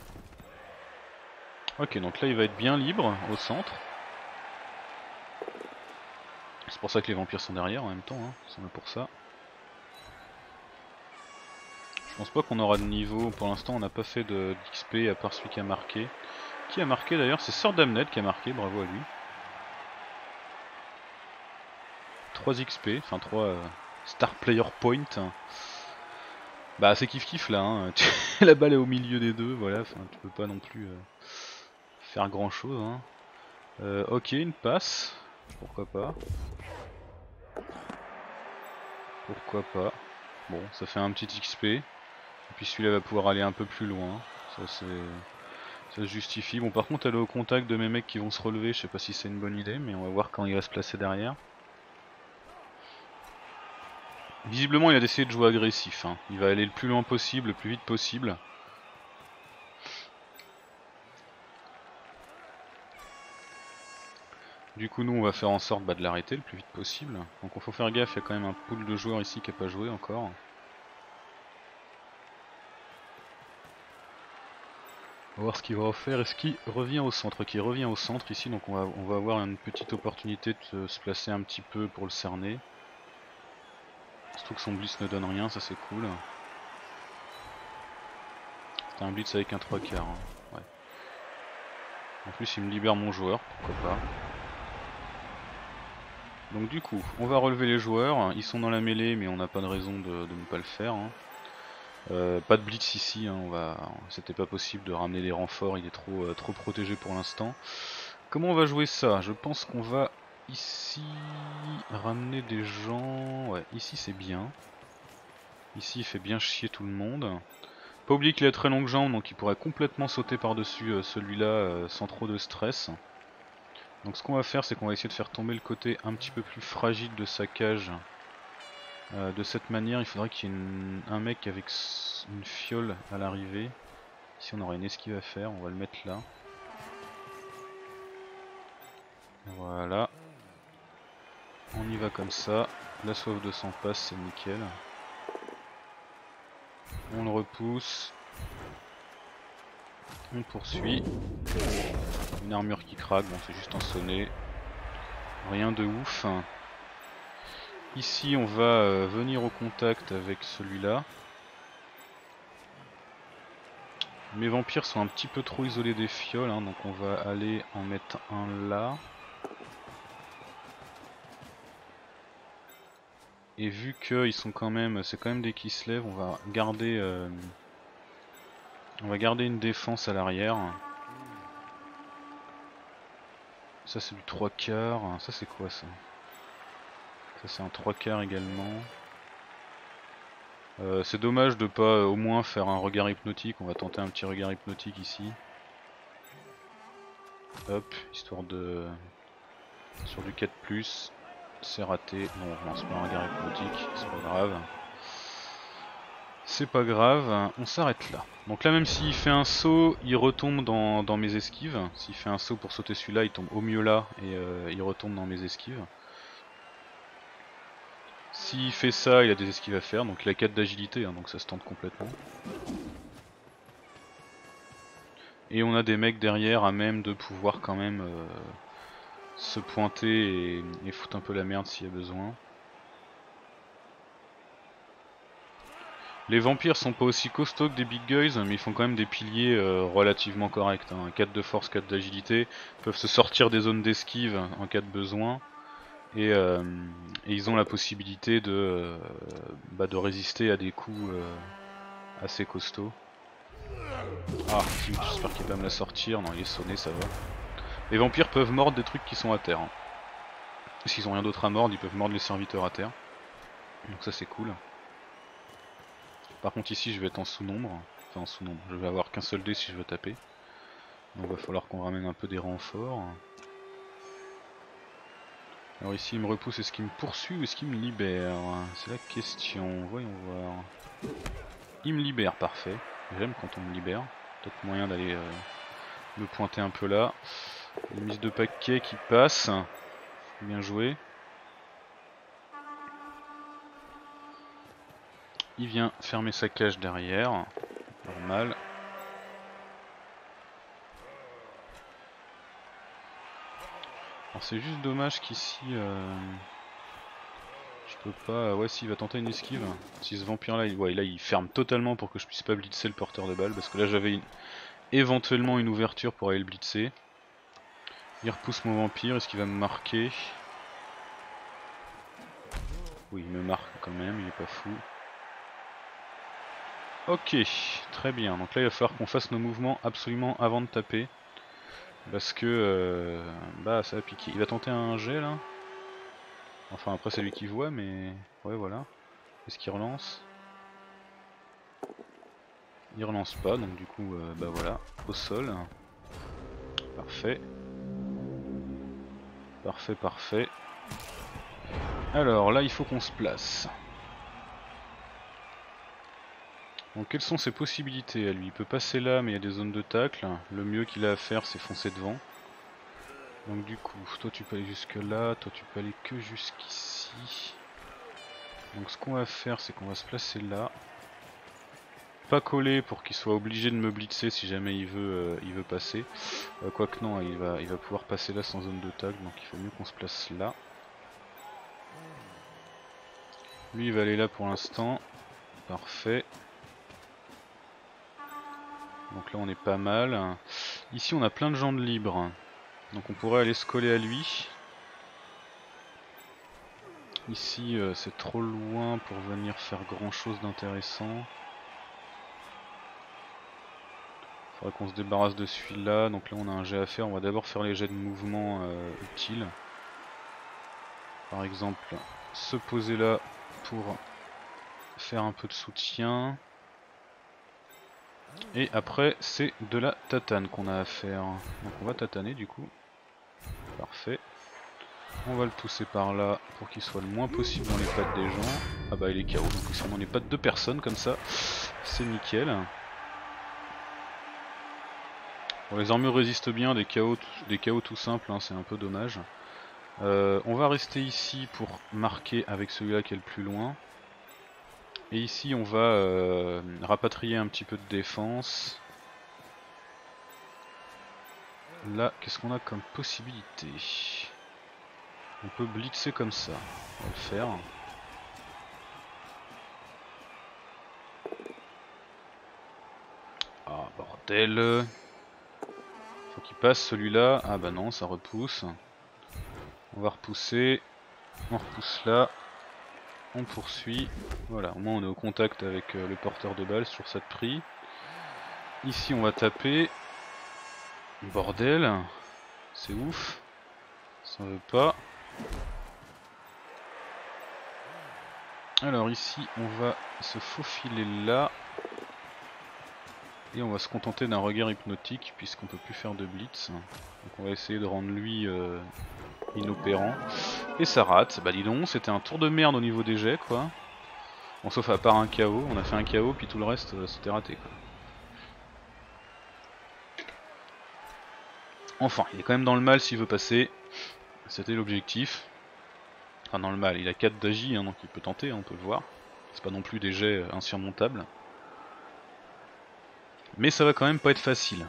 Ok, donc là il va être bien libre au centre. C'est pour ça que les vampires sont derrière en même temps, hein. Ils sont là pour ça. pense pas qu'on aura de niveau, pour l'instant on n'a pas fait d'X P à part celui qui a marqué. Qui a marqué d'ailleurs? C'est Sir Damned qui a marqué, bravo à lui. trois X P, enfin trois euh, Star Player Point. Bah c'est kiff kiff là, hein. La balle est au milieu des deux, voilà, enfin, tu peux pas non plus euh, faire grand chose. Hein. Euh, ok, une passe, pourquoi pas. Pourquoi pas. Bon, ça fait un petit X P. Et puis celui-là va pouvoir aller un peu plus loin. Ça c'est... Ça se justifie. Bon par contre aller au contact de mes mecs qui vont se relever, je sais pas si c'est une bonne idée, mais on va voir quand il va se placer derrière. Visiblement il a décidé de jouer agressif, hein. Il va aller le plus loin possible, le plus vite possible. Du coup nous on va faire en sorte bah, de l'arrêter le plus vite possible. Donc il faut faire gaffe, il y a quand même un pool de joueurs ici qui n'a pas joué encore. On va voir ce qu'il va faire. Est-ce qu'il revient au centre? Ok, il revient au centre ici, donc on va, on va avoir une petite opportunité de se placer un petit peu pour le cerner. Surtout que son blitz ne donne rien, ça c'est cool. C'est un blitz avec un trois quarts. Hein. Ouais. En plus il me libère mon joueur, pourquoi pas. Donc du coup, on va relever les joueurs. Ils sont dans la mêlée mais on n'a pas de raison de, de ne pas le faire. Hein. Euh, pas de blitz ici, hein, on va... c'était pas possible de ramener des renforts, il est trop, euh, trop protégé pour l'instant. Comment on va jouer ça? Je pense qu'on va ici ramener des gens... Ouais, ici c'est bien. Ici il fait bien chier tout le monde. Pas oublier qu'il a très longues jambes, donc il pourrait complètement sauter par-dessus euh, celui-là euh, sans trop de stress. Donc ce qu'on va faire, c'est qu'on va essayer de faire tomber le côté un petit peu plus fragile de sa cage. Euh, de cette manière, il faudrait qu'il y ait une, un mec avec une fiole à l'arrivée. Ici on aura une esquive à faire, on va le mettre là. Voilà. On y va comme ça. La soif de sang passe, c'est nickel. On le repousse. On poursuit. Une armure qui craque, bon c'est juste un sonnet. Rien de ouf. Ici on va euh, venir au contact avec celui-là. Mes vampires sont un petit peu trop isolés des fioles, hein, donc on va aller en mettre un là. Et vu qu'ils sont quand même, c'est quand même des qui se lèvent, on va garder, euh, on va garder une défense à l'arrière. Ça c'est du trois quarts, ça c'est quoi ça? Ça c'est un trois quarts également. Euh, c'est dommage de pas euh, au moins faire un regard hypnotique, on va tenter un petit regard hypnotique ici. Hop, histoire de... Sur du quatre plus, c'est raté, non on lance pas un regard hypnotique, c'est pas grave. C'est pas grave, on s'arrête là. Donc là même s'il fait un saut, il retombe dans, dans mes esquives. S'il fait un saut pour sauter celui-là, il tombe au mieux là et euh, il retombe dans mes esquives. S'il fait ça, il a des esquives à faire, donc il a quatre d'agilité, hein, donc ça se tente complètement. Et on a des mecs derrière à même de pouvoir quand même euh, se pointer et, et foutre un peu la merde s'il y a besoin. Les vampires sont pas aussi costauds que des big guys, mais ils font quand même des piliers euh, relativement corrects. Hein. quatre de force, quatre d'agilité, peuvent se sortir des zones d'esquive en cas de besoin. Et, euh, et ils ont la possibilité de, euh, bah, de résister à des coups euh, assez costauds. Ah, j'espère qu'il va me la sortir. Non, il est sonné, ça va. Les vampires peuvent mordre des trucs qui sont à terre. Hein. S'ils ont rien d'autre à mordre, ils peuvent mordre les serviteurs à terre. Donc ça c'est cool. Par contre ici je vais être en sous-nombre. Enfin en sous-nombre, je vais avoir qu'un seul dé si je veux taper. Donc il va falloir qu'on ramène un peu des renforts. Alors ici il me repousse, est-ce qu'il me poursuit ou est-ce qu'il me libère? C'est la question, voyons voir. Il me libère, parfait. J'aime quand on me libère. Peut-être moyen d'aller euh, me pointer un peu là. Une mise de paquet qui passe. Bien joué. Il vient fermer sa cage derrière. Normal. Alors c'est juste dommage qu'ici... Euh... Je Je peux pas... Ouais si, il va tenter une esquive. Si ce vampire là, il... Ouais, là il ferme totalement pour que je puisse pas blitzer le porteur de balle. Parce que là j'avais une... éventuellement une ouverture pour aller le blitzer. Il repousse mon vampire, est-ce qu'il va me marquer? Oui, il me marque quand même, il est pas fou. Ok, très bien. Donc là il va falloir qu'on fasse nos mouvements absolument avant de taper. Parce que... Euh... Bah ça va piquer. Il va tenter un jet là. Enfin après c'est lui qui voit mais... Ouais voilà. Est-ce qu'il relance? Il relance pas donc du coup euh, bah voilà. Au sol. Parfait. Parfait, parfait. Alors là il faut qu'on se place. Donc quelles sont ses possibilités à lui? Il peut passer là mais il y a des zones de tacle. Le mieux qu'il a à faire c'est foncer devant. Donc du coup, toi tu peux aller jusque là, toi tu peux aller que jusqu'ici. Donc ce qu'on va faire c'est qu'on va se placer là. Pas coller pour qu'il soit obligé de me blitzer si jamais il veut, euh, il veut passer. Euh, Quoique non, il va, il va pouvoir passer là sans zone de tacle, donc il faut mieux qu'on se place là. Lui il va aller là pour l'instant. Parfait. Donc là on est pas mal. Ici on a plein de gens de libres. Donc on pourrait aller se coller à lui. Ici euh, c'est trop loin pour venir faire grand chose d'intéressant. Faudrait qu'on se débarrasse de celui-là. Donc là on a un jet à faire. On va d'abord faire les jets de mouvement euh, utiles. Par exemple se poser là pour faire un peu de soutien. Et après c'est de la tatane qu'on a à faire. Donc on va tataner du coup. Parfait. On va le pousser par là pour qu'il soit le moins possible dans les pattes des gens. Ah bah il est K O, donc il sera dans les pattes de personnes comme ça. C'est nickel. Bon, les armures résistent bien, des K O, des K O tout simples, hein, c'est un peu dommage. Euh, on va rester ici pour marquer avec celui-là qui est le plus loin. Et ici on va euh, rapatrier un petit peu de défense. Là, qu'est-ce qu'on a comme possibilité? On peut blitzer comme ça, on va le faire. Ah bordel. Faut qu'il passe celui-là. Ah bah non, ça repousse. On va repousser. On repousse là. On poursuit. Voilà, au moins on est au contact avec euh, le porteur de balle sur cette prix. Ici on va taper. Bordel. C'est ouf. Ça veut pas. Alors ici on va se faufiler là. Et on va se contenter d'un regard hypnotique puisqu'on peut plus faire de blitz. Donc on va essayer de rendre lui euh, inopérant. Et ça rate. Bah dis donc, c'était un tour de merde au niveau des jets quoi. Bon sauf à part un K O, on a fait un K O puis tout le reste euh, c'était raté quoi. Enfin, il est quand même dans le mal s'il veut passer. C'était l'objectif. Enfin dans le mal, il a quatre d'agi hein, donc il peut tenter, hein, on peut le voir. C'est pas non plus des jets insurmontables. Mais ça va quand même pas être facile.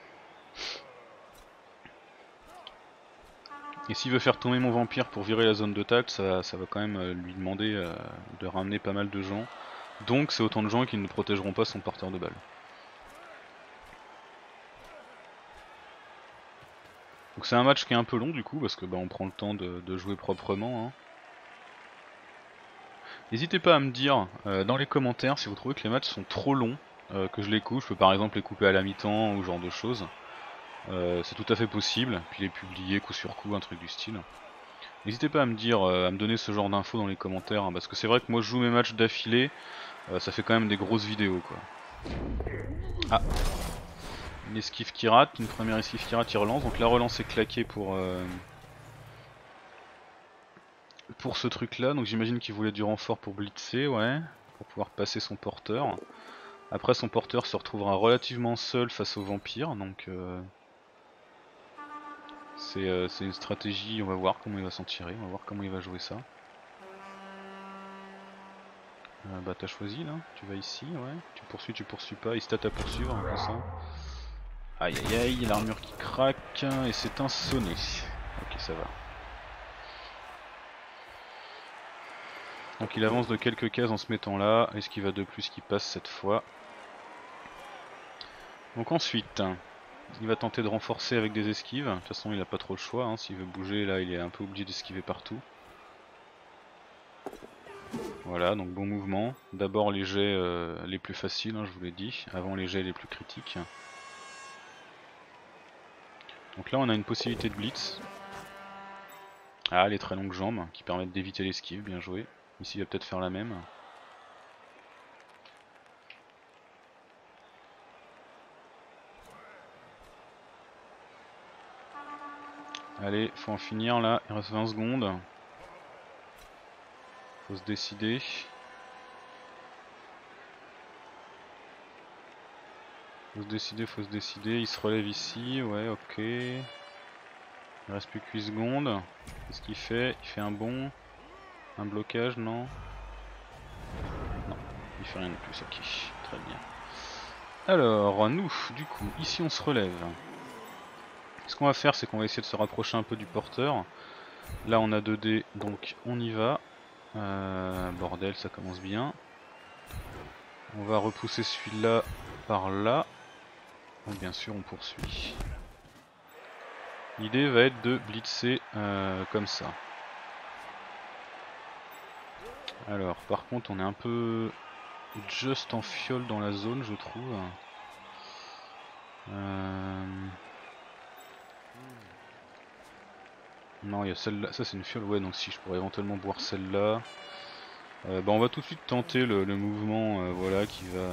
Et s'il veut faire tomber mon vampire pour virer la zone de tacle, ça, ça va quand même euh, lui demander euh, de ramener pas mal de gens. Donc c'est autant de gens qui ne protégeront pas son porteur de balle. Donc c'est un match qui est un peu long du coup, parce que bah, on prend le temps de, de jouer proprement. Hein. N'hésitez pas à me dire euh, dans les commentaires si vous trouvez que les matchs sont trop longs, euh, que je les coupe. Je peux par exemple les couper à la mi-temps ou ce genre de choses. Euh, c'est tout à fait possible, puis les publier coup sur coup, un truc du style. N'hésitez pas à me dire, euh, à me donner ce genre d'infos dans les commentaires, hein, parce que c'est vrai que moi je joue mes matchs d'affilée, euh, ça fait quand même des grosses vidéos quoi. Ah, une esquive qui rate, une première esquive qui rate, il relance, donc la relance est claquée pour, euh, pour ce truc là, donc j'imagine qu'il voulait du renfort pour blitzer, ouais, pour pouvoir passer son porteur. Après son porteur se retrouvera relativement seul face au vampire, donc... Euh... C'est euh, une stratégie, on va voir comment il va s'en tirer, on va voir comment il va jouer ça. Euh, bah t'as choisi là, tu vas ici, ouais, tu poursuis, tu poursuis pas, il se tâte à poursuivre en passant. Aïe aïe aïe, l'armure qui craque, et c'est un sonné. Ok ça va. Donc il avance de quelques cases en se mettant là. Est-ce qu'il va de plus qui passe cette fois? Donc ensuite, il va tenter de renforcer avec des esquives. De toute façon il n'a pas trop le choix, hein. S'il veut bouger là il est un peu obligé d'esquiver partout. Voilà, donc bon mouvement. D'abord les jets euh, les plus faciles, hein, je vous l'ai dit, avant les jets les plus critiques. Donc là on a une possibilité de blitz. Ah, les très longues jambes qui permettent d'éviter l'esquive, bien joué. Ici il va peut-être faire la même. Allez, faut en finir là, il reste vingt secondes. Faut se décider. Faut se décider, faut se décider. Il se relève ici, ouais, ok. Il reste plus que huit secondes. Qu'est-ce qu'il fait? Il fait un bond. Un blocage, non? Non, il fait rien de plus, ok. Très bien. Alors, nous, du coup, ici on se relève. Ce qu'on va faire, c'est qu'on va essayer de se rapprocher un peu du porteur. Là, on a deux dés, donc on y va. Euh, bordel, ça commence bien. On va repousser celui-là par là. Donc, bien sûr, on poursuit. L'idée va être de blitzer euh, comme ça. Alors, par contre, on est un peu juste en fiole dans la zone, je trouve. Euh... Non, il y a celle-là. Ça, c'est une fiole. Ouais, donc si je pourrais éventuellement boire celle-là. Euh, bah, on va tout de suite tenter le, le mouvement, euh, voilà, qui va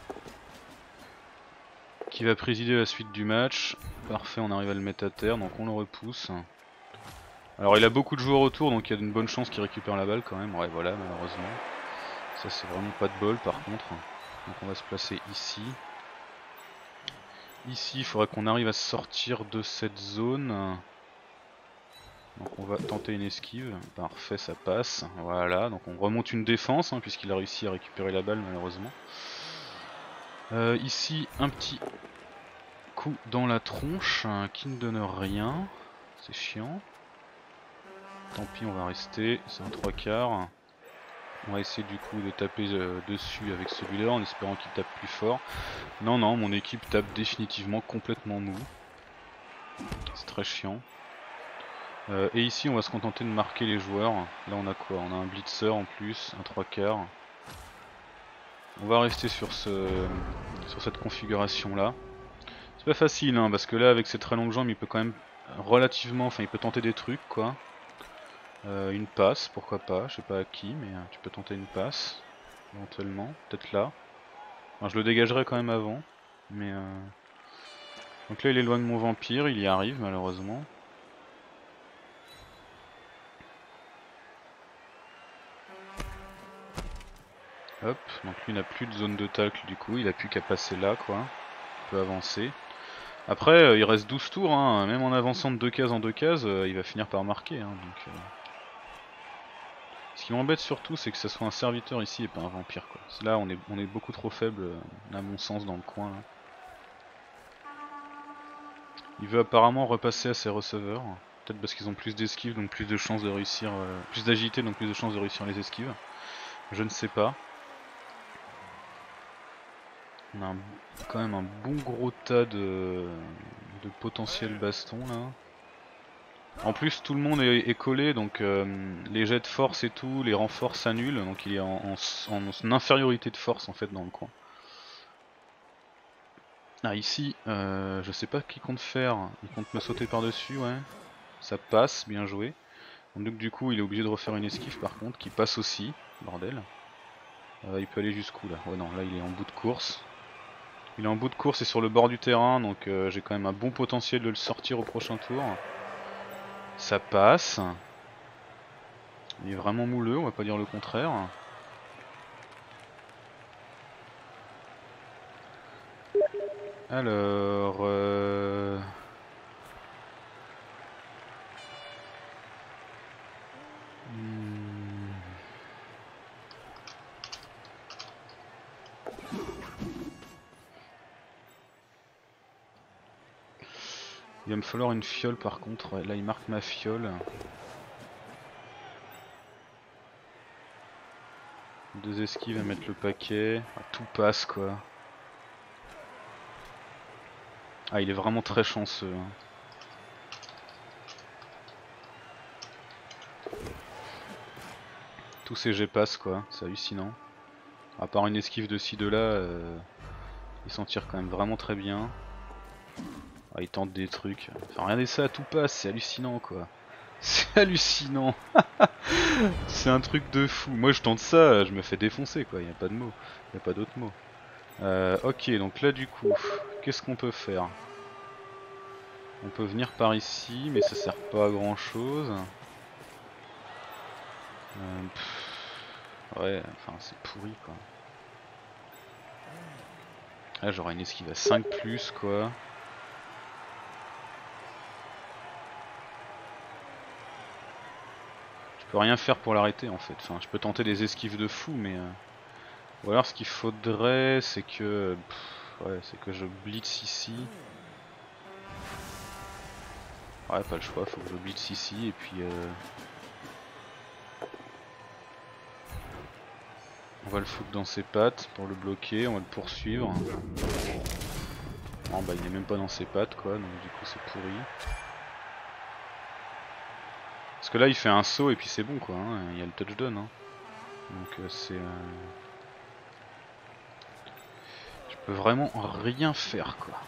qui va présider la suite du match. Parfait, on arrive à le mettre à terre, donc on le repousse. Alors, il a beaucoup de joueurs autour, donc il y a une bonne chance qu'il récupère la balle quand même. Ouais, voilà, malheureusement. Ça, c'est vraiment pas de bol, par contre. Donc, on va se placer ici. Ici, il faudrait qu'on arrive à sortir de cette zone. Donc on va tenter une esquive, parfait, ça passe, voilà, donc on remonte une défense hein, puisqu'il a réussi à récupérer la balle malheureusement. Euh, ici un petit coup dans la tronche hein, qui ne donne rien, c'est chiant. Tant pis, on va rester, c'est un trois quarts. On va essayer du coup de taper euh, dessus avec celui-là en espérant qu'il tape plus fort. Non non, mon équipe tape définitivement complètement mou. C'est très chiant. Euh, et ici on va se contenter de marquer les joueurs. Là on a quoi? On a un blitzer en plus, un trois quarts. On va rester sur, ce, sur cette configuration là. C'est pas facile hein, parce que là avec ses très longues jambes il peut quand même relativement, enfin il peut tenter des trucs quoi. Euh, une passe, pourquoi pas, je sais pas à qui mais euh, tu peux tenter une passe éventuellement, peut-être là. Enfin, je le dégagerai quand même avant. Mais euh... donc là il éloigne mon vampire, il y arrive malheureusement. Hop, donc lui n'a plus de zone de tacle du coup, il a plus qu'à passer là quoi. Il peut avancer. Après euh, il reste douze tours, hein. Même en avançant de deux cases en deux cases, euh, il va finir par marquer. Hein, donc, euh... Ce qui m'embête surtout c'est que ce soit un serviteur ici et pas un vampire quoi. Là on est, on est beaucoup trop faible euh, à mon sens dans le coin. Là. Il veut apparemment repasser à ses receveurs. Peut-être parce qu'ils ont plus d'esquives donc plus de chances de réussir, euh, plus d'agilité donc plus de chances de réussir les esquives. Je ne sais pas. On a un, quand même un bon gros tas de, de potentiels bastons là. En plus tout le monde est, est collé donc euh, les jets de force et tout, les renforts s'annulent donc il est en, en, en infériorité de force en fait dans le coin. Ah ici, euh, je sais pas qui compte faire, il compte me sauter par dessus ouais. Ça passe, bien joué. Donc du coup il est obligé de refaire une esquive par contre qui passe aussi, bordel. Euh, il peut aller jusqu'où là? Ouais non là il est en bout de course. Il est en bout de course et sur le bord du terrain, donc euh, j'ai quand même un bon potentiel de le sortir au prochain tour. Ça passe. Il est vraiment mouleux, on va pas dire le contraire. Alors... Euh... Hmm... Il va me falloir une fiole par contre, là il marque ma fiole. Deux esquives à mettre le paquet. Ah, tout passe quoi. Ah, il est vraiment très chanceux. Hein. Tous ces jets passent quoi, c'est hallucinant. À part une esquive de ci de là, euh, il s'en tire quand même vraiment très bien. Ah, il tente des trucs. Enfin, regardez ça, tout passe, c'est hallucinant quoi. C'est hallucinant. C'est un truc de fou. Moi je tente ça, je me fais défoncer quoi, y a pas de mots. Y a pas d'autre mot. Euh, ok, donc là du coup, qu'est-ce qu'on peut faire? On peut venir par ici, mais ça sert pas à grand chose. Euh, pff, ouais, enfin c'est pourri quoi. Là j'aurai une esquive à cinq plus quoi. Je peux rien faire pour l'arrêter en fait. Enfin, je peux tenter des esquives de fou, mais euh... ou alors ce qu'il faudrait, c'est que, pff, ouais, c'est que je blitz ici. Ouais, pas le choix, faut que je blitz ici et puis. Euh... On va le foutre dans ses pattes pour le bloquer, on va le poursuivre. Non, bah il est même pas dans ses pattes quoi, donc du coup c'est pourri. Parce que là il fait un saut et puis c'est bon quoi, hein. Il y a le touchdown. Hein. Donc euh, c'est. Euh... Je peux vraiment rien faire quoi.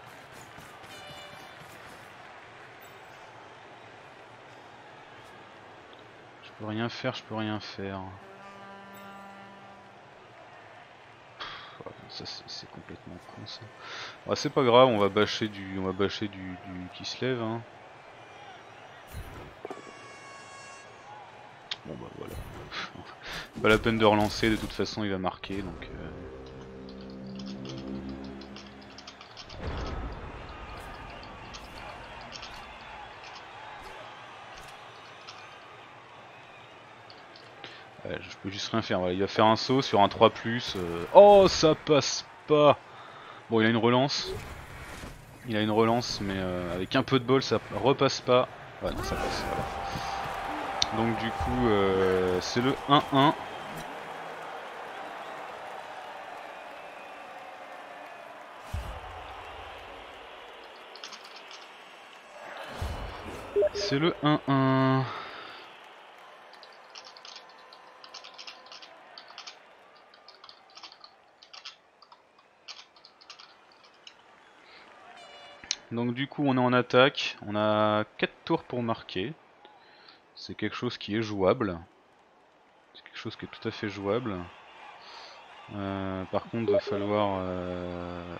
Je peux rien faire, je peux rien faire. Pff, ouais, ça c'est complètement con ça. Ah, c'est pas grave, on va bâcher du. On va bâcher du, du qui se lève hein. Bon bah voilà. Pas la peine de relancer, de toute façon il va marquer donc. Euh... Ouais, je peux juste rien faire, voilà. Il va faire un saut sur un trois plus. Euh... Oh ça passe pas. Bon il a une relance. Il a une relance mais euh, avec un peu de bol ça repasse pas. Ouais non, ça passe, voilà. Donc du coup euh, c'est le un un. C'est le un un. Donc du coup on est en attaque, on a quatre tours pour marquer. C'est quelque chose qui est jouable. C'est quelque chose qui est tout à fait jouable. Euh, par contre il va falloir... Euh...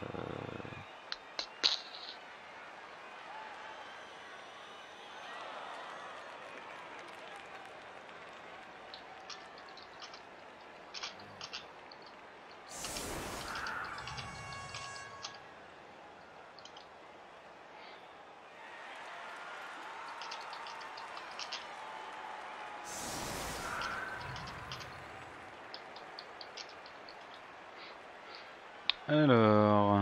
Alors...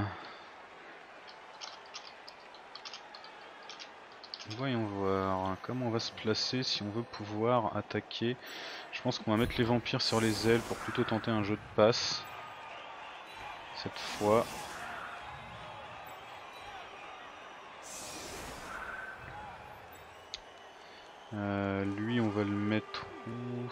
Voyons voir comment on va se placer si on veut pouvoir attaquer. Je pense qu'on va mettre les vampires sur les ailes pour plutôt tenter un jeu de passe. Cette fois. Euh, lui on va le mettre où?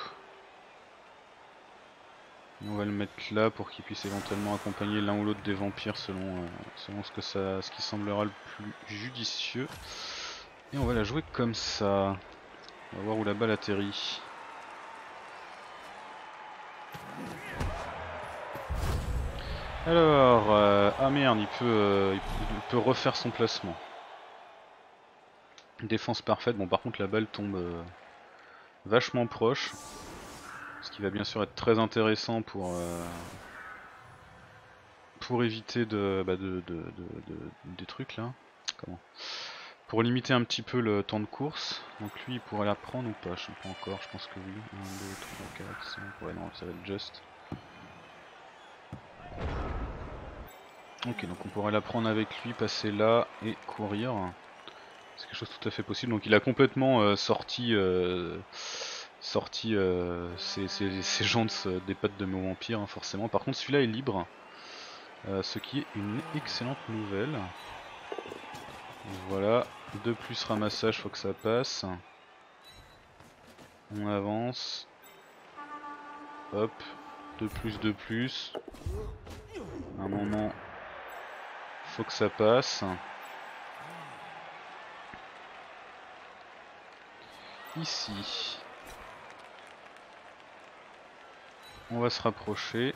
On va le mettre là pour qu'il puisse éventuellement accompagner l'un ou l'autre des vampires selon, euh, selon ce, que ça, ce qui semblera le plus judicieux. Et on va la jouer comme ça. On va voir où la balle atterrit. Alors, euh, ah merde, il peut, euh, il peut refaire son placement. Défense parfaite, bon par contre la balle tombe euh, vachement proche. Ce qui va bien sûr être très intéressant pour... Euh, pour éviter de, bah de, de, de, de, des trucs là. Comment? Pour limiter un petit peu le temps de course. Donc lui il pourrait la prendre ou pas? Je sais pas encore, je pense que oui. un, deux, trois, quatre, cinq. Ouais non, ça va être juste. Ok, donc on pourrait la prendre avec lui, passer là et courir. C'est quelque chose de tout à fait possible. Donc il a complètement euh, sorti, euh, sorti euh, ces, ces, ces gens de, des pattes de mon vampire, hein, forcément. Par contre, celui-là est libre, euh, ce qui est une excellente nouvelle. Voilà, de plus ramassage, faut que ça passe. On avance. Hop, de plus, de plus. À un moment, faut que ça passe. Ici, on va se rapprocher.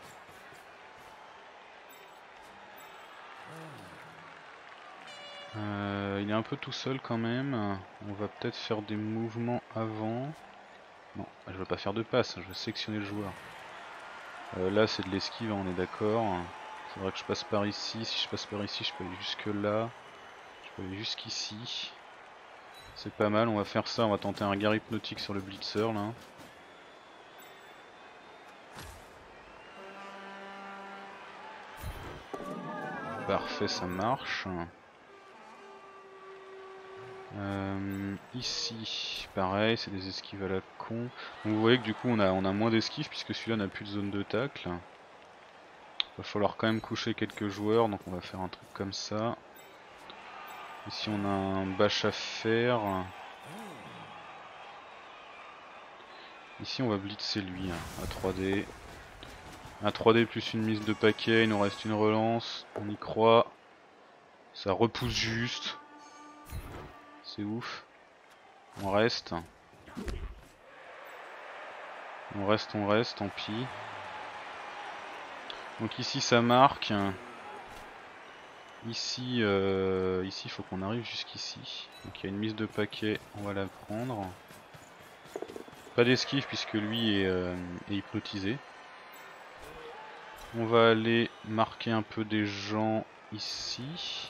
Euh, il est un peu tout seul quand même. On va peut-être faire des mouvements avant. Non, je vais pas faire de passe, je vais sélectionner le joueur. Euh, là c'est de l'esquive, on est d'accord. Il faudra que je passe par ici. Si je passe par ici, je peux aller jusque là. Je peux aller jusqu'ici. C'est pas mal, on va faire ça. On va tenter un regard hypnotique sur le blitzer là. Parfait, ça marche. Euh, ici, pareil, c'est des esquives à la con. Donc vous voyez que du coup on a, on a moins d'esquives puisque celui-là n'a plus de zone de tacle. Va falloir quand même coucher quelques joueurs, donc on va faire un truc comme ça. Ici on a un bâche à faire. Ici on va blitzer lui hein, à trois D. Un trois D plus une mise de paquet, il nous reste une relance, on y croit. Ça repousse juste. C'est ouf. On reste. On reste, on reste, tant pis. Donc ici ça marque. Ici, euh, ici il faut qu'on arrive jusqu'ici. Donc il y a une mise de paquet, on va la prendre. Pas d'esquive puisque lui est, euh, est hypnotisé. On va aller marquer un peu des gens ici.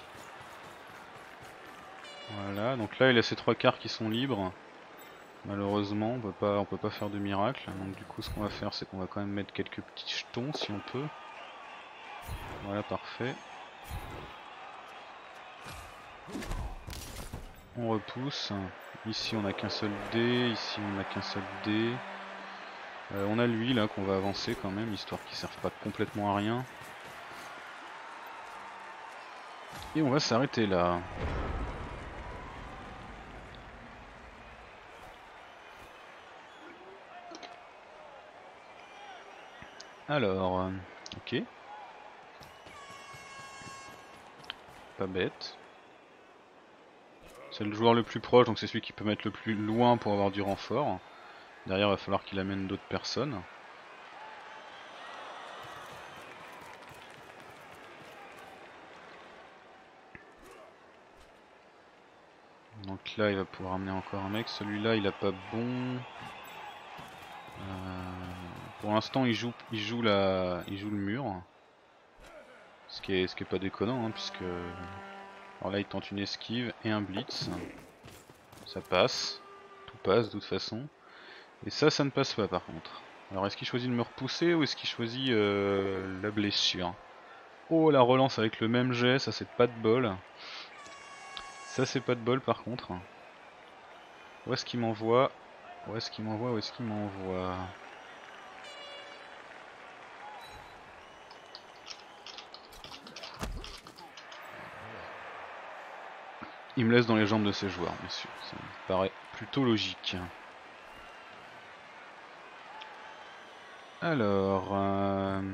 Voilà, donc là il a ces trois quarts qui sont libres. Malheureusement on peut pas, on peut pas faire de miracle. Donc du coup ce qu'on va faire c'est qu'on va quand même mettre quelques petits jetons si on peut. Voilà, parfait. On repousse. Ici on a qu'un seul dé, ici on a qu'un seul dé. Euh, on a lui là qu'on va avancer quand même, histoire qu'il ne serve pas complètement à rien. Et on va s'arrêter là. Alors, euh, ok. Pas bête. C'est le joueur le plus proche, donc c'est celui qui peut mettre le plus loin pour avoir du renfort. Derrière, il va falloir qu'il amène d'autres personnes. Donc là, il va pouvoir amener encore un mec. Celui-là, il a pas bon. Euh, pour l'instant, il joue, il joue la, il joue le mur. Ce qui est, ce qui est pas déconnant, hein, puisque. Alors là, il tente une esquive et un blitz. Ça passe. Tout passe de toute façon. Et ça, ça ne passe pas par contre. Alors est-ce qu'il choisit de me repousser ou est-ce qu'il choisit euh, la blessure? Oh, la relance avec le même jet, ça c'est pas de bol. Ça c'est pas de bol par contre. Où est-ce qu'il m'envoie? Où est-ce qu'il m'envoie? Où est-ce qu'il m'envoie? Il me laisse dans les jambes de ses joueurs, bien sûr. Ça me paraît plutôt logique. Alors... Euh...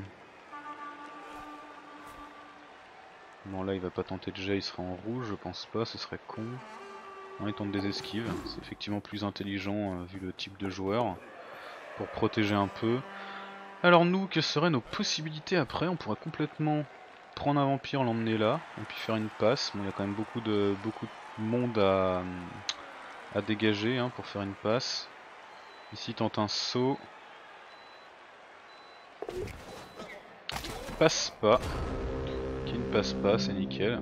Bon là il va pas tenter de jet, il sera en rouge, je pense pas, ce serait con. Non, il tente des esquives, c'est effectivement plus intelligent euh, vu le type de joueur. Pour protéger un peu. Alors nous, quelles seraient nos possibilités après? On pourrait complètement prendre un vampire, l'emmener là, et puis faire une passe. Bon, il y a quand même beaucoup de, beaucoup de monde à, à dégager hein, pour faire une passe. Ici, il tente un saut. Passe pas. Qui ne passe pas, c'est nickel.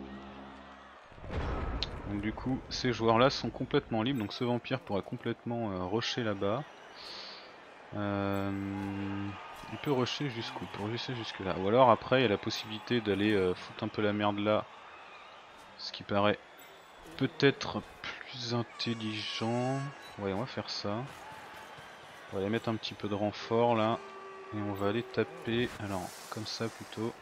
Donc du coup, ces joueurs-là sont complètement libres. Donc ce vampire pourrait complètement euh, rusher là-bas. Euh, il peut rusher jusqu'où? Il peut rusher jusque là. Ou alors après il y a la possibilité d'aller euh, foutre un peu la merde là. Ce qui paraît peut-être plus intelligent. Ouais, on va faire ça. On va aller mettre un petit peu de renfort là. Et on va aller taper, alors comme ça plutôt.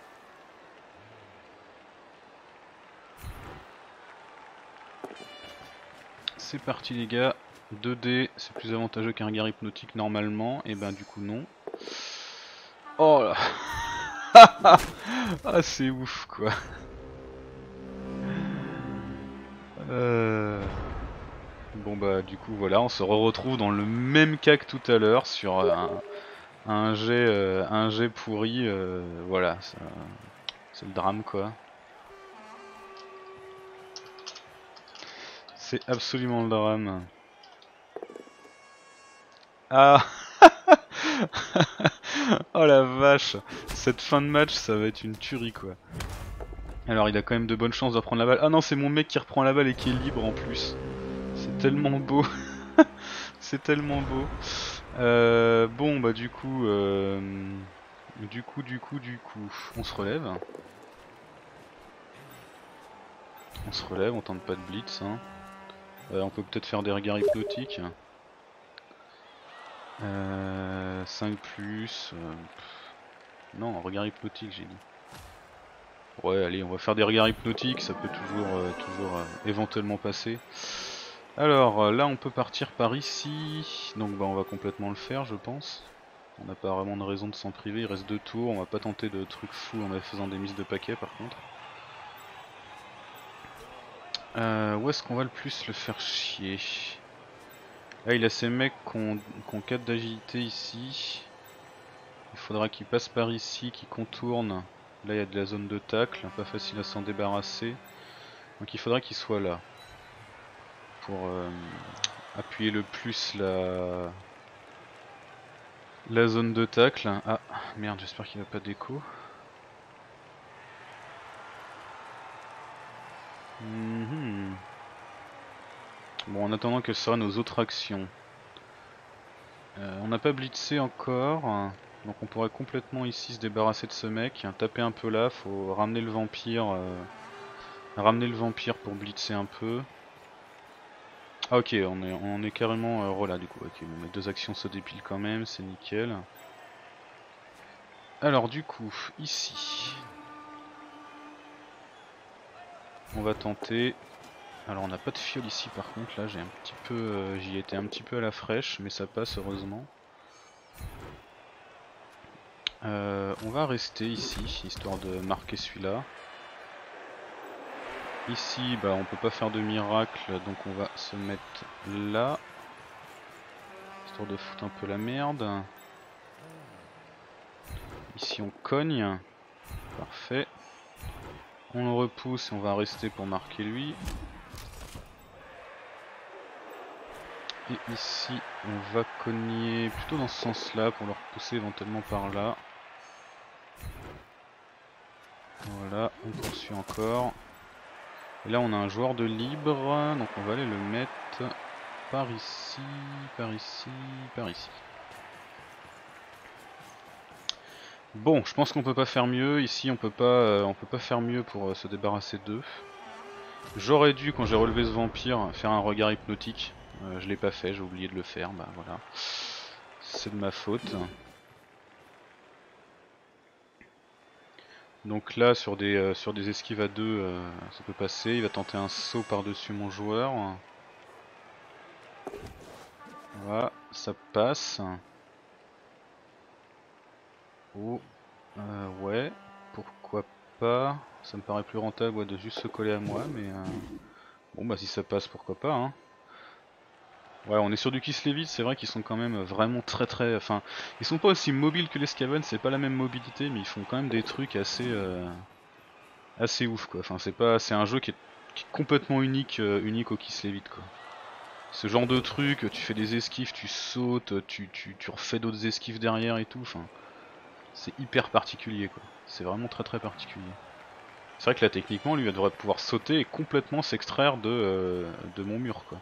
C'est parti les gars. deux dés, c'est plus avantageux qu'un regard hypnotique normalement. Et ben du coup non. Oh là. Ah c'est ouf quoi. Euh... Bon bah du coup voilà, on se retrouve dans le même cas que tout à l'heure sur un, un jet euh, un jet pourri, euh, voilà, c'est le drame quoi. C'est absolument le drame. Ah. Oh la vache, cette fin de match ça va être une tuerie quoi. Alors il a quand même de bonnes chances de reprendre la balle. Ah non, c'est mon mec qui reprend la balle et qui est libre en plus. C'est tellement beau. C'est tellement beau. Euh, bon bah du coup, euh, du coup, du coup, du coup, on se relève. On se relève, on tente pas de blitz. Hein. Euh, on peut peut-être faire des regards hypnotiques. Euh, cinq plus. Euh, non, regard hypnotique j'ai dit. Ouais, allez, on va faire des regards hypnotiques, ça peut toujours, euh, toujours euh, éventuellement passer. Alors euh, là, on peut partir par ici. Donc bah, on va complètement le faire, je pense. On n'a pas vraiment de raison de s'en priver. Il reste deux tours. On va pas tenter de trucs fous en faisant des mises de paquet, par contre. Euh, où est-ce qu'on va le plus le faire chier? Là, il a ces mecs qui ont quatre d'agilité ici. Il faudra qu'ils passent par ici, qu'ils contournent. Là, il y a de la zone de tacle, pas facile à s'en débarrasser. Donc il faudra qu'ils soient là. Pour euh, appuyer le plus la... la zone de tacle. Ah, merde, j'espère qu'il va pas d'écho. Mmh. Bon, en attendant que ce sera nos autres actions. Euh, on n'a pas blitzé encore, donc on pourrait complètement ici se débarrasser de ce mec, taper un peu là, faut ramener le vampire, euh, ramener le vampire pour blitzer un peu. Ah ok, on est, on est carrément euh, rela du coup, ok, bon, mes deux actions se dépilent quand même, c'est nickel. Alors du coup, ici, on va tenter. Alors on n'a pas de fiole ici par contre, là j'ai un petit peu, euh, j'y étais un petit peu à la fraîche, mais ça passe heureusement. Euh, on va rester ici, histoire de marquer celui-là. Ici, bah, on peut pas faire de miracle, donc on va se mettre là. Histoire de foutre un peu la merde. Ici on cogne. Parfait. On le repousse et on va rester pour marquer lui. Et ici, on va cogner plutôt dans ce sens-là pour le repousser éventuellement par là. Voilà, on poursuit encore. Et là on a un joueur de libre, donc on va aller le mettre par ici, par ici, par ici. Bon, je pense qu'on peut pas faire mieux. Ici on peut pas, euh, on peut pas faire mieux pour euh, se débarrasser d'eux. J'aurais dû, quand j'ai relevé ce vampire, faire un regard hypnotique. Euh, je l'ai pas fait, j'ai oublié de le faire, bah voilà. C'est de ma faute. Donc là, sur des, euh, sur des esquives à deux, euh, ça peut passer. Il va tenter un saut par-dessus mon joueur. Voilà, ça passe. Oh, euh, ouais, pourquoi pas. Ça me paraît plus rentable ouais, de juste se coller à moi, mais... Euh... Bon bah si ça passe, pourquoi pas. Hein. Ouais, on est sur du Kislevic, c'est vrai qu'ils sont quand même vraiment très très... Enfin, ils sont pas aussi mobiles que les Skaven, c'est pas la même mobilité, mais ils font quand même des trucs assez... Euh... assez ouf quoi. Enfin, c'est pas... c'est un jeu qui est, qui est complètement unique, euh, unique au Kislevic quoi. Ce genre de truc, tu fais des esquives, tu sautes, tu, tu, tu refais d'autres esquives derrière et tout, enfin... C'est hyper particulier quoi. C'est vraiment très très particulier. C'est vrai que là techniquement lui il devrait pouvoir sauter et complètement s'extraire de, euh, de mon mur quoi.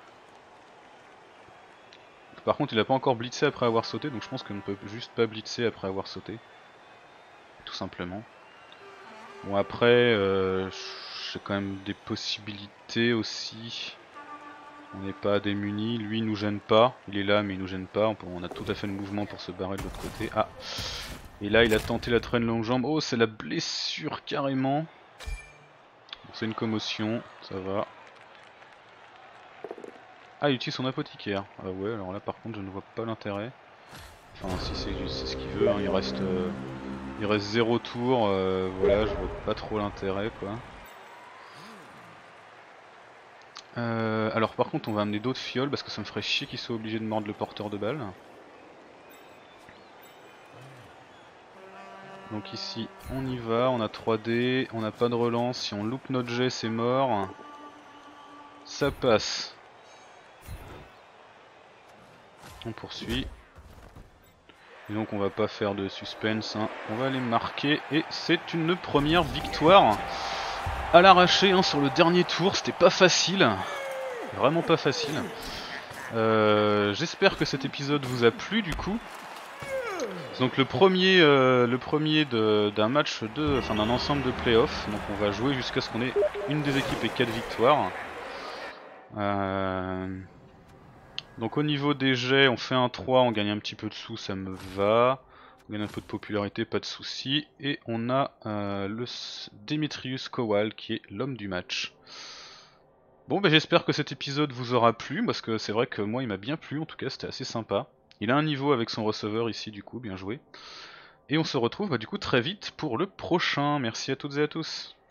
Par contre il a pas encore blitzé après avoir sauté, donc je pense qu'on ne peut juste pas blitzer après avoir sauté. Tout simplement. Bon après euh, j'ai quand même des possibilités aussi. On n'est pas démunis, lui il nous gêne pas, il est là mais il nous gêne pas, on, peut, on a tout à fait le mouvement pour se barrer de l'autre côté. Ah, et là il a tenté la traîne longue jambe, oh c'est la blessure carrément. Bon, c'est une commotion, ça va. Ah il utilise son apothicaire, ah ouais alors là par contre je ne vois pas l'intérêt. Enfin si c'est ce qu'il veut, hein. il reste euh, il reste zéro tour, euh, voilà je vois pas trop l'intérêt quoi. Euh, alors par contre on va amener d'autres fioles parce que ça me ferait chier qu'ils soient obligés de mordre le porteur de balles. Donc ici on y va, on a trois dés, on n'a pas de relance, si on loupe notre jet c'est mort. Ça passe. On poursuit. Et donc on va pas faire de suspense, hein. On va les marquer et c'est une première victoire à l'arraché hein, sur le dernier tour, c'était pas facile. Vraiment pas facile. Euh, J'espère que cet épisode vous a plu du coup. Donc le premier, euh, le premier d'un match de, enfin d'un ensemble de playoffs. Donc on va jouer jusqu'à ce qu'on ait une des équipes et quatre victoires. Euh... Donc au niveau des jets, on fait un trois, on gagne un petit peu de sous, ça me va. On gagne un peu de popularité, pas de soucis. Et on a euh, le Demetrius Kowal qui est l'homme du match. Bon bah j'espère que cet épisode vous aura plu, parce que c'est vrai que moi il m'a bien plu, en tout cas c'était assez sympa. Il a un niveau avec son receveur ici du coup, bien joué. Et on se retrouve bah, du coup très vite pour le prochain. Merci à toutes et à tous.